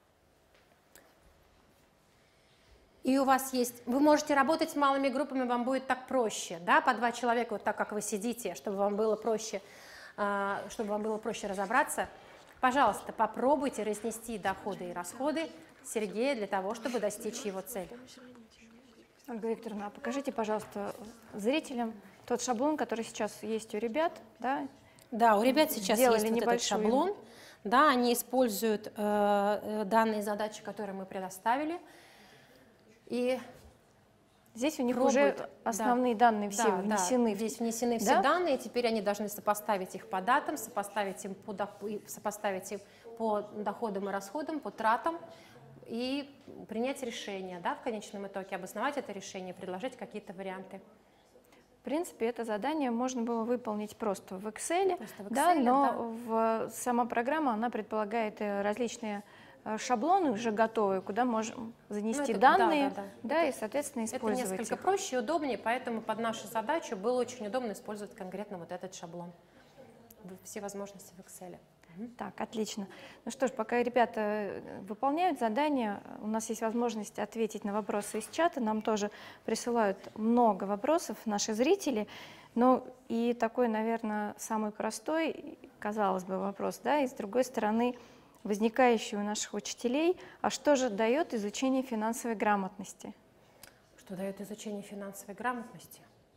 И у вас есть, вы можете работать с малыми группами, вам будет так проще, да, по 2 человека, вот так, как вы сидите, чтобы вам было проще разобраться. Пожалуйста, попробуйте разнести доходы и расходы Сергея для того, чтобы достичь его цели. Ольга Викторовна, покажите, пожалуйста, зрителям тот шаблон, который сейчас есть у ребят. Да, да, у ребят сейчас есть вот этот шаблон. Да, они используют данные задачи, которые мы предоставили. И здесь у них уже основные данные все внесены. Да, здесь внесены все данные, теперь они должны сопоставить их по датам, сопоставить их по доходам и расходам, по тратам и принять решение, да, в конечном итоге, обосновать это решение, предложить какие-то варианты. В принципе, это задание можно было выполнить просто в Excel, Просто в да, Excel, но сама программа, она предполагает различные шаблоны уже готовые, куда можем занести данные, да, и, соответственно, использовать Это несколько их. проще и удобнее, поэтому под нашу задачу было очень удобно использовать конкретно вот этот шаблон. Все возможности в Excel. Так, отлично. Ну что ж, пока ребята выполняют задание, у нас есть возможность ответить на вопросы из чата. Нам тоже присылают много вопросов наши зрители. Ну и такой, наверное, самый простой, казалось бы, вопрос, да, и с другой стороны, возникающий у наших учителей, а что же дает изучение финансовой грамотности? Что дает изучение финансовой грамотности?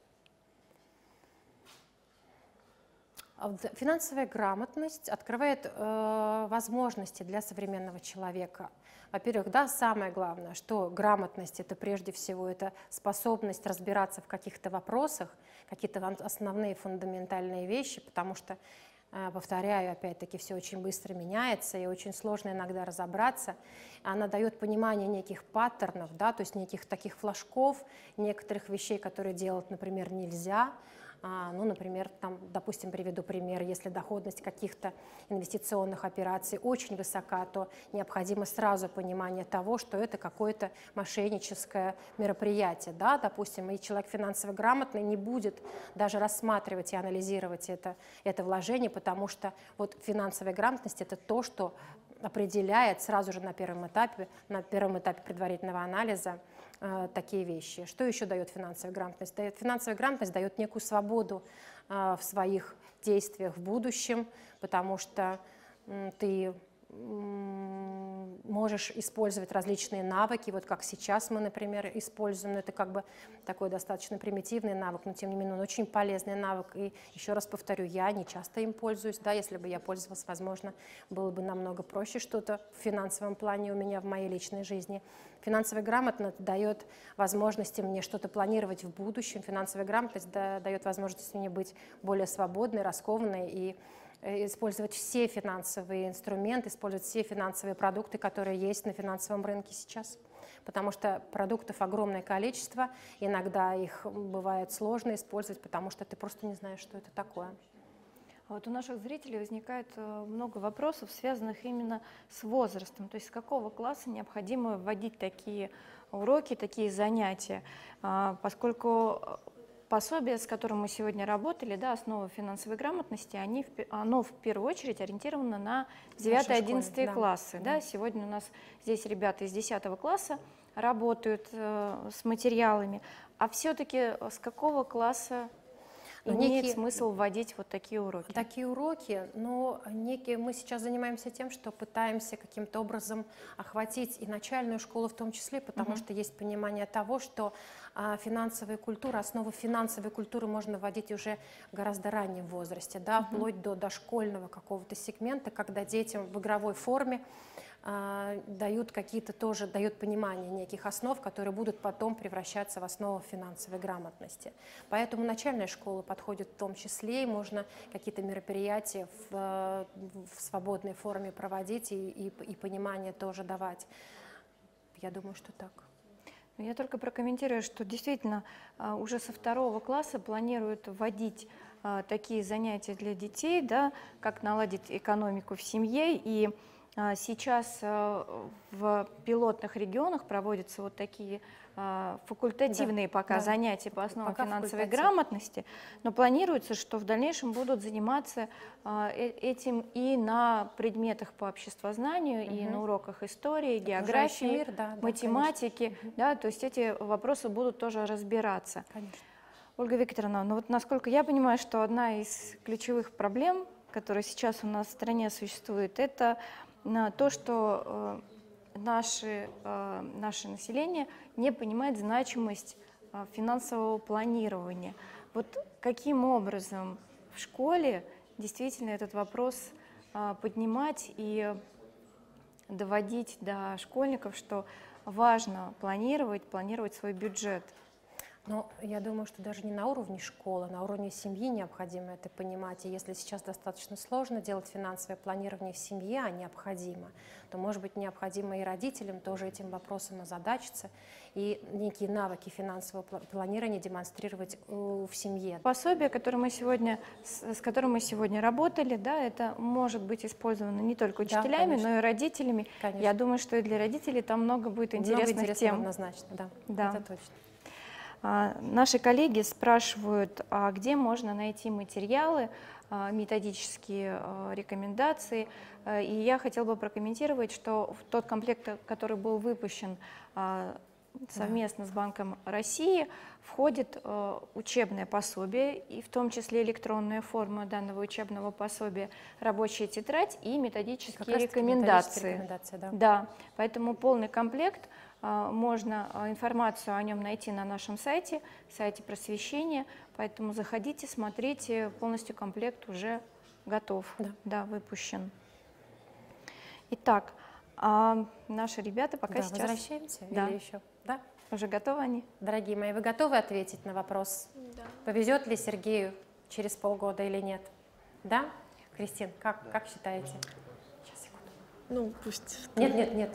Финансовая грамотность открывает возможности для современного человека. Во-первых, да, самое главное, что грамотность — это прежде всего это способность разбираться в каких-то вопросах, какие-то основные фундаментальные вещи, потому что, повторяю, опять-таки, все очень быстро меняется, и очень сложно иногда разобраться. Она дает понимание неких паттернов, да, то есть неких таких флажков, некоторых вещей, которые делать, например, нельзя. Ну, например, там, допустим, приведу пример, если доходность каких-то инвестиционных операций очень высока, то необходимо сразу понимание того, что это какое-то мошенническое мероприятие. Да? Допустим, и человек финансово грамотный не будет даже рассматривать и анализировать это вложение, потому что вот финансовая грамотность — это то, что определяет сразу же на первом этапе предварительного анализа такие вещи. Что еще дает финансовая грамотность? Финансовая грамотность дает некую свободу в своих действиях в будущем, потому что ты можешь использовать различные навыки, вот как сейчас мы, например, используем, но это как бы такой достаточно примитивный навык, но тем не менее он очень полезный навык, и еще раз повторю, я не часто им пользуюсь, да, если бы я пользовалась, возможно, было бы намного проще что-то в финансовом плане у меня в моей личной жизни. Финансовая грамотность дает возможности мне что-то планировать в будущем, финансовая грамотность дает возможность мне быть более свободной, раскованной и использовать все финансовые инструменты, использовать все финансовые продукты, которые есть на финансовом рынке сейчас. Потому что продуктов огромное количество, иногда их бывает сложно использовать, потому что ты просто не знаешь, что это такое. А вот у наших зрителей возникает много вопросов, связанных именно с возрастом. То есть с какого класса необходимо вводить такие уроки, такие занятия, поскольку пособие, с которым мы сегодня работали, да, «Основы финансовой грамотности», оно в первую очередь ориентировано на 9-11 классы. Да. Сегодня у нас здесь ребята из 10 класса работают с материалами. А все-таки с какого класса имеет смысл вводить вот такие уроки? Такие уроки, но мы сейчас занимаемся тем, что пытаемся каким-то образом охватить и начальную школу в том числе, потому что есть понимание того, что финансовая культура, основу финансовой культуры можно вводить уже в гораздо раннем возрасте, да, вплоть до дошкольного какого-то сегмента, когда детям в игровой форме дают понимание неких основ, которые будут потом превращаться в основу финансовой грамотности. Поэтому начальная школа подходит в том числе, и можно какие-то мероприятия в свободной форме проводить и понимание тоже давать. Я думаю, что так. Я только прокомментирую, что действительно уже со 2 класса планируют вводить такие занятия для детей, да, как наладить экономику в семье. И сейчас в пилотных регионах проводятся вот такие факультативные занятия по основам финансовой грамотности, но планируется, что в дальнейшем будут заниматься этим и на предметах по обществознанию, и на уроках истории, географии, математики, да, то есть эти вопросы будут тоже разбираться. Конечно. Ольга Викторовна, ну вот насколько я понимаю, что одна из ключевых проблем, которая сейчас у нас в стране существует, это то, что наше население не понимает значимость финансового планирования. Вот каким образом в школе действительно этот вопрос поднимать и доводить до школьников, что важно планировать свой бюджет? Но я думаю, что даже не на уровне школы, на уровне семьи необходимо это понимать. И если сейчас достаточно сложно делать финансовое планирование в семье, а необходимо, то, может быть, необходимо и родителям тоже этим вопросом озадачиться и некие навыки финансового планирования демонстрировать в семье. Пособие, с которым мы сегодня работали, да, это может быть использовано не только учителями, но и родителями. Конечно. Я думаю, что и для родителей там много будет интересных тем. Однозначно, да. Да. Это точно. Наши коллеги спрашивают, а где можно найти материалы, методические рекомендации. И я хотела бы прокомментировать, что в тот комплект, который был выпущен совместно с Банком России, входит учебное пособие, и в том числе электронная форма данного учебного пособия, рабочая тетрадь и методические рекомендации. Да, поэтому полный комплект. Можно информацию о нем найти на нашем сайте просвещения, поэтому заходите, смотрите, полностью комплект уже готов, да, выпущен. Итак, наши ребята пока сейчас... Возвращаемся или еще? Да? Уже готовы они? Дорогие мои, вы готовы ответить на вопрос, повезет ли Сергею через полгода или нет? Да? Кристин, как считаете? Сейчас, секунду. Ну, пусть... Нет.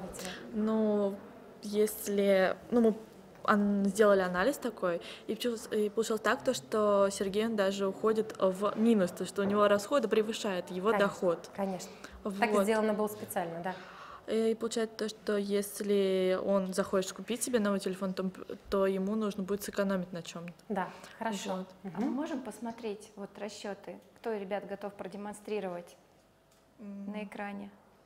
Ну, если... мы сделали анализ такой, и получилось так, что Сергей даже уходит в минус, то, что у него расходы превышают его доход. Конечно. Вот. Так и сделано было специально, да. И получается то, что если он захочет купить себе новый телефон, то ему нужно будет сэкономить на чем-то. Да, хорошо. Вот. А мы можем посмотреть расчеты, кто ребят готов продемонстрировать на экране?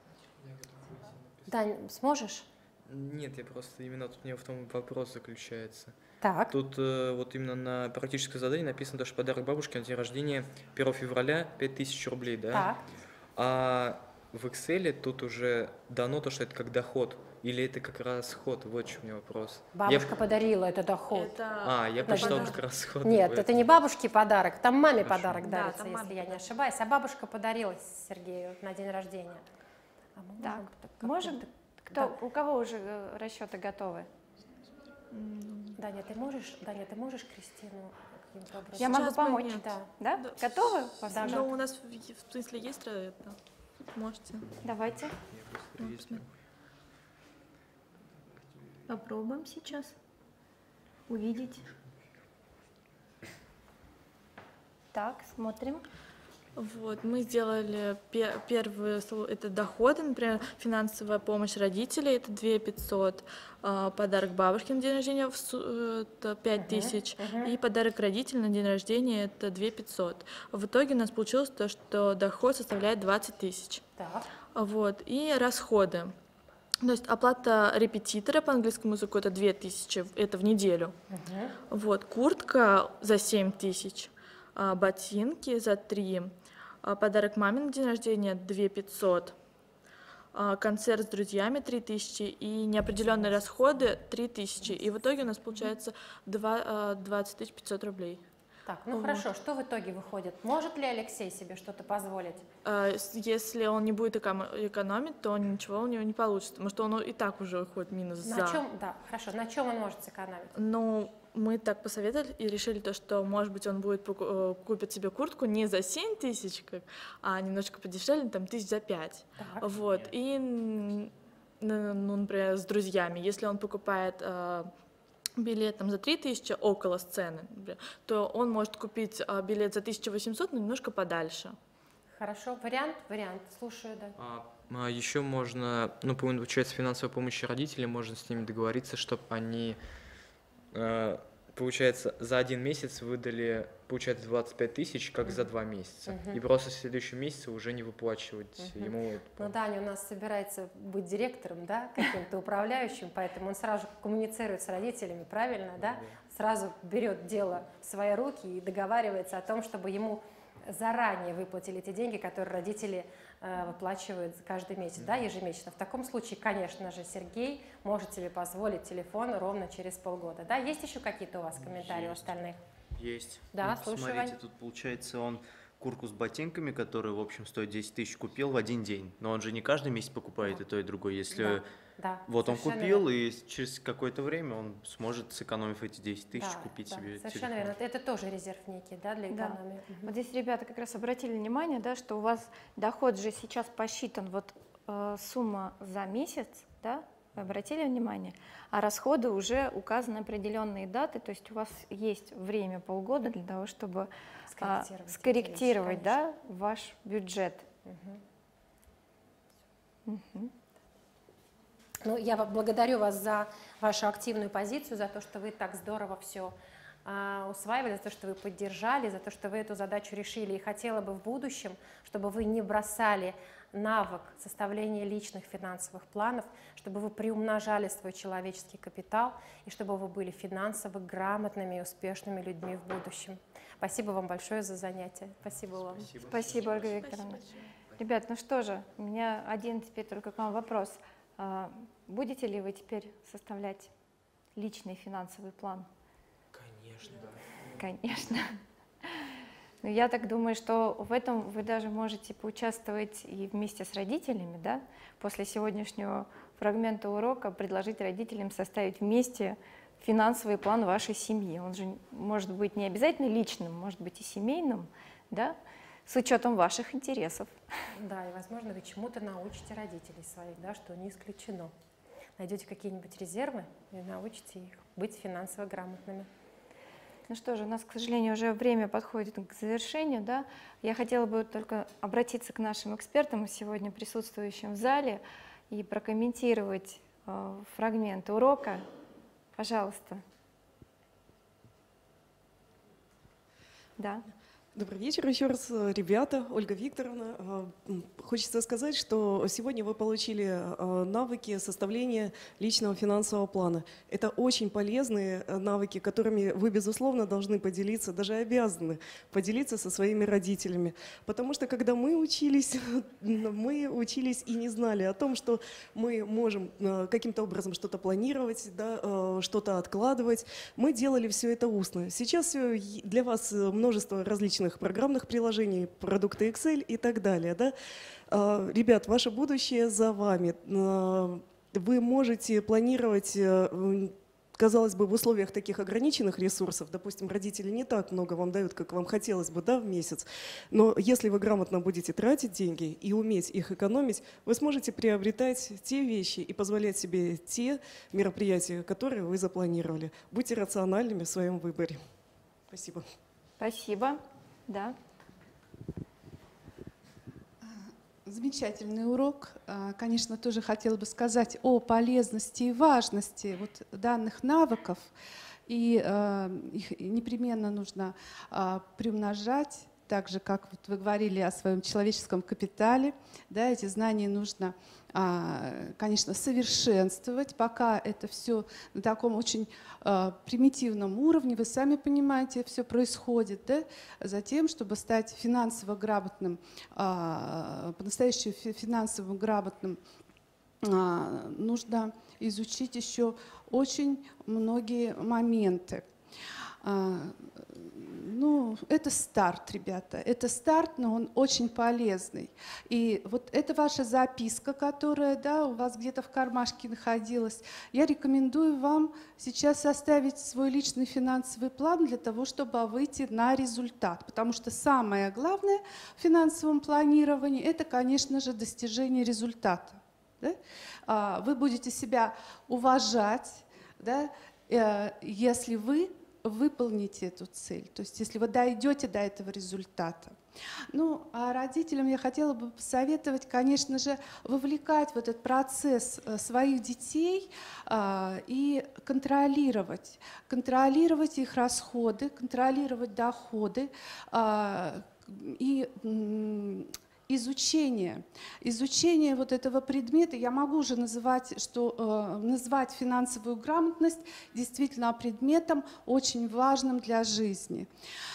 Дань, сможешь? Нет, я просто именно тут у меня в том вопрос заключается. Так. Тут вот именно на практическое задание написано, что подарок бабушке на день рождения 1 февраля 5000 рублей, да? Так. А в Excel тут уже дано то, что это как доход, или это как расход? Вот в чем у меня вопрос. Бабушка подарила, это доход. Я посчитал как расход. Нет, это не бабушке подарок, там маме подарок дарится, если я не ошибаюсь. А бабушка подарила Сергею на день рождения. Так, можем? У кого уже расчеты готовы? Даня, ты можешь Кристину каким-то образом? Я могу помочь. Да? Готовы? Ну, у нас в смысле есть это. Можете. Давайте. Попробуем сейчас увидеть. Так, смотрим. Вот, мы сделали первые, это доходы, например, финансовая помощь родителей, это 2500, подарок бабушке на день рождения, это 5000, и подарок родителям на день рождения, это 2500. В итоге у нас получилось то, что доход составляет 20 тысяч. Вот, и расходы. То есть оплата репетитора по английскому языку это 2000, это в неделю. Вот, куртка за 7000, ботинки за 3, подарок маме на день рождения 2500, концерт с друзьями 3000 и неопределенные расходы 3000. И в итоге у нас получается 20 500 рублей. Так, ну хорошо, что в итоге выходит? Может ли Алексей себе что-то позволить? Если он не будет экономить, то ничего у него не получится, потому что он и так уже выходит минус за. Хорошо, на чем он может сэкономить? Ну, мы так посоветовали и решили то, что, может быть, он купит себе куртку не за 7000, а немножко подешевле, там 5 за 5. Вот, и, ну, например, с друзьями, если он покупает билет там за 3000 около сцены, например, то он может купить билет за 1800, но немножко подальше. Хорошо, вариант, слушаю, да. Еще можно, получается, финансовая помощь родителям, можно с ними договориться, чтобы они, получается, за 1 месяц выдали, получается, 25 тысяч, как за 2 месяца. И просто в следующем месяце уже не выплачивать ему. Ну, Даня у нас собирается быть директором, да, каким-то управляющим, поэтому он сразу коммуницирует с родителями, правильно, да? Сразу берет дело в свои руки и договаривается о том, чтобы ему заранее выплатили те деньги, которые родители выплачивают каждый месяц, да, ежемесячно. В таком случае, конечно же, Сергей может себе позволить телефон ровно через полгода. Да? Есть еще какие-то у вас комментарии у остальных? Есть. Да, слушаю, Смотрите, Вань. тут получается он куртку с ботинками, которая, в общем, стоит 10 тысяч, купил в один день. Но он же не каждый месяц покупает и то, и другое. Если вот он купил, и через какое-то время он сможет, сэкономив эти 10 тысяч, купить себе совершенно телефон. верно. Это тоже резерв некий, да, для экономии. Вот здесь ребята как раз обратили внимание, да, что у вас доход же сейчас посчитан, вот сумма за месяц, да, вы обратили внимание, а расходы уже указаны определенные даты, то есть у вас есть время, полгода для того, чтобы скорректировать, да, ваш бюджет. Ну, я благодарю вас за вашу активную позицию, за то, что вы так здорово все усваивали, за то, что вы поддержали, за то, что вы эту задачу решили. И хотела бы в будущем, чтобы вы не бросали навык составления личных финансовых планов, чтобы вы приумножали свой человеческий капитал и чтобы вы были финансово грамотными и успешными людьми в будущем. Спасибо вам большое за занятие. Спасибо вам. Спасибо, Ольга Викторовна. Ребят, ну что же, у меня один теперь только к вам вопрос. Будете ли вы теперь составлять личный финансовый план? Конечно, да. Конечно. Но я так думаю, что в этом вы даже можете поучаствовать и вместе с родителями, да? После сегодняшнего фрагмента урока предложить родителям составить вместе финансовый план вашей семьи. Он же может быть не обязательно личным, может быть и семейным, да? С учетом ваших интересов. Да, и, возможно, вы чему-то научите родителей своих, да, что не исключено. Найдете какие-нибудь резервы и научите их быть финансово грамотными. Ну что же, у нас, к сожалению, уже время подходит к завершению, да. Я хотела бы только обратиться к нашим экспертам, сегодня присутствующим в зале, и прокомментировать фрагмент урока. Пожалуйста. Да. Добрый вечер еще раз, ребята, Ольга Викторовна. Хочется сказать, что сегодня вы получили навыки составления личного финансового плана. Это очень полезные навыки, которыми вы, безусловно, должны поделиться, даже обязаны поделиться со своими родителями. Потому что когда мы учились и не знали о том, что мы можем каким-то образом что-то планировать, да, что-то откладывать. Мы делали все это устно. Сейчас для вас множество различных программных приложений, продукты Excel и так далее. Да? Ребят, ваше будущее за вами. Вы можете планировать, казалось бы, в условиях таких ограниченных ресурсов, допустим, родители не так много вам дают, как вам хотелось бы, да, в месяц, но если вы грамотно будете тратить деньги и уметь их экономить, вы сможете приобретать те вещи и позволять себе те мероприятия, которые вы запланировали. Будьте рациональными в своем выборе. Спасибо. Спасибо. Да. Замечательный урок. Конечно, тоже хотела бы сказать о полезности и важности вот данных навыков. И их непременно нужно приумножать, так же, как вот вы говорили о своем человеческом капитале. Да, эти знания нужно, конечно, совершенствовать, пока это все на таком очень примитивном уровне, вы сами понимаете, все происходит, да, затем, чтобы стать финансово грамотным, по-настоящему финансово грамотным, нужно изучить еще очень многие моменты. Ну, это старт, ребята, это старт, но он очень полезный. И вот это ваша записка, которая, да, у вас где-то в кармашке находилась. Я рекомендую вам сейчас составить свой личный финансовый план для того, чтобы выйти на результат. Потому что самое главное в финансовом планировании – это, конечно же, достижение результата. Да? Вы будете себя уважать, да, если вы выполните эту цель, то есть если вы дойдете до этого результата. Ну, а родителям я хотела бы посоветовать, конечно же, вовлекать в этот процесс своих детей и контролировать их расходы, контролировать доходы и изучение вот этого предмета. Я могу уже назвать финансовую грамотность действительно предметом очень важным для жизни.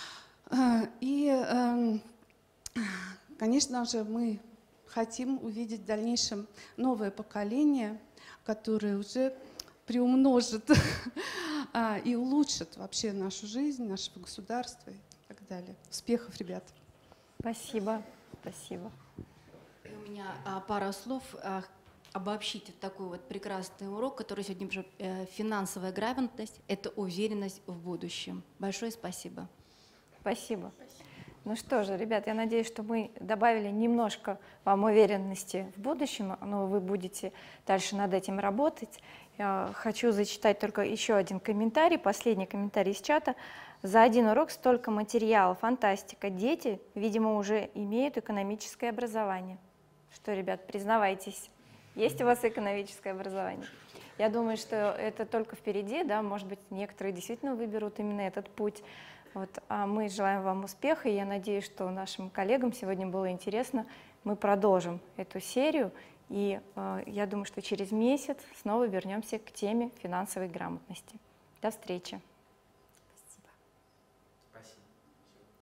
И, конечно же, мы хотим увидеть в дальнейшем новое поколение, которое уже приумножит и улучшит вообще нашу жизнь, нашего государства и так далее. Успехов, ребят! Спасибо, спасибо. У меня пара слов обобщить вот такой вот прекрасный урок, который сегодня уже финансовая грамотность – это уверенность в будущем. Большое спасибо. Спасибо. Ну что же, ребят, я надеюсь, что мы добавили немножко вам уверенности в будущем, но вы будете дальше над этим работать. Я хочу зачитать только еще один комментарий, последний комментарий из чата. За один урок столько материала, фантастика. Дети, видимо, уже имеют экономическое образование. Что, ребят, признавайтесь, есть у вас экономическое образование? Я думаю, что это только впереди, да, может быть, некоторые действительно выберут именно этот путь. Вот. А мы желаем вам успеха, и я надеюсь, что нашим коллегам сегодня было интересно. Мы продолжим эту серию, и я думаю, что через месяц снова вернемся к теме финансовой грамотности. До встречи!